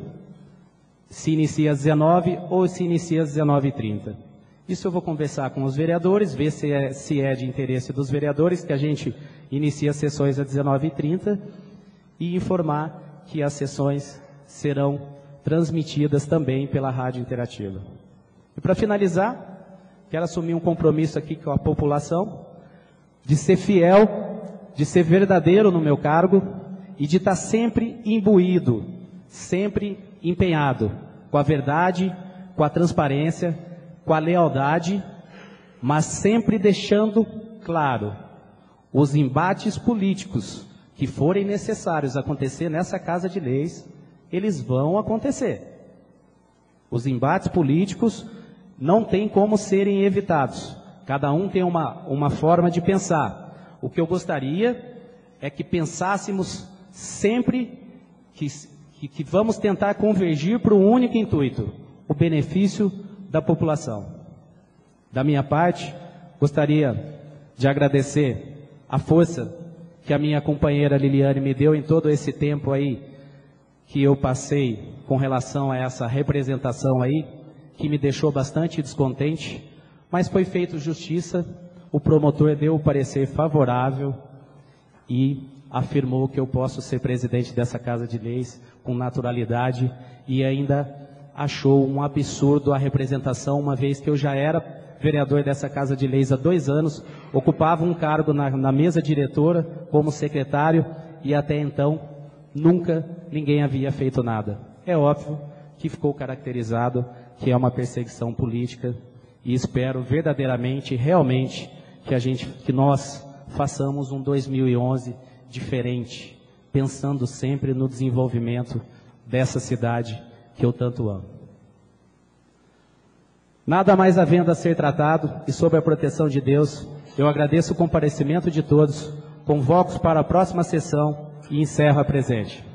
se inicia às 19 ou se inicia às 19h30. Isso eu vou conversar com os vereadores, ver se é de interesse dos vereadores que a gente inicie as sessões às 19h30 e informar que as sessões serão transmitidas também pela Rádio Interativa. E para finalizar, quero assumir um compromisso aqui com a população, de ser fiel, de ser verdadeiro no meu cargo e de estar sempre imbuído, sempre empenhado com a verdade, com a transparência, com a lealdade, mas sempre deixando claro, os embates políticos que forem necessários acontecer nessa Casa de Leis, eles vão acontecer. Os embates políticos não têm como serem evitados. Cada um tem uma forma de pensar. O que eu gostaria é que pensássemos sempre que vamos tentar convergir para um único intuito, o benefício da população. Da minha parte, gostaria de agradecer a força que a minha companheira Liliane me deu em todo esse tempo aí que eu passei com relação a essa representação aí, que me deixou bastante descontente, mas foi feito justiça, o promotor deu o parecer favorável e afirmou que eu posso ser presidente dessa Casa de Leis com naturalidade e ainda achou um absurdo a representação, uma vez que eu já era vereador dessa Casa de Leis há 2 anos, ocupava um cargo na mesa diretora como secretário e até então nunca ninguém havia feito nada. É óbvio que ficou caracterizado que é uma perseguição política e espero verdadeiramente, realmente, que nós façamos um 2011 diferente, pensando sempre no desenvolvimento dessa cidade que eu tanto amo. Nada mais havendo a ser tratado e sob a proteção de Deus, eu agradeço o comparecimento de todos, convoco para a próxima sessão e encerro a presente.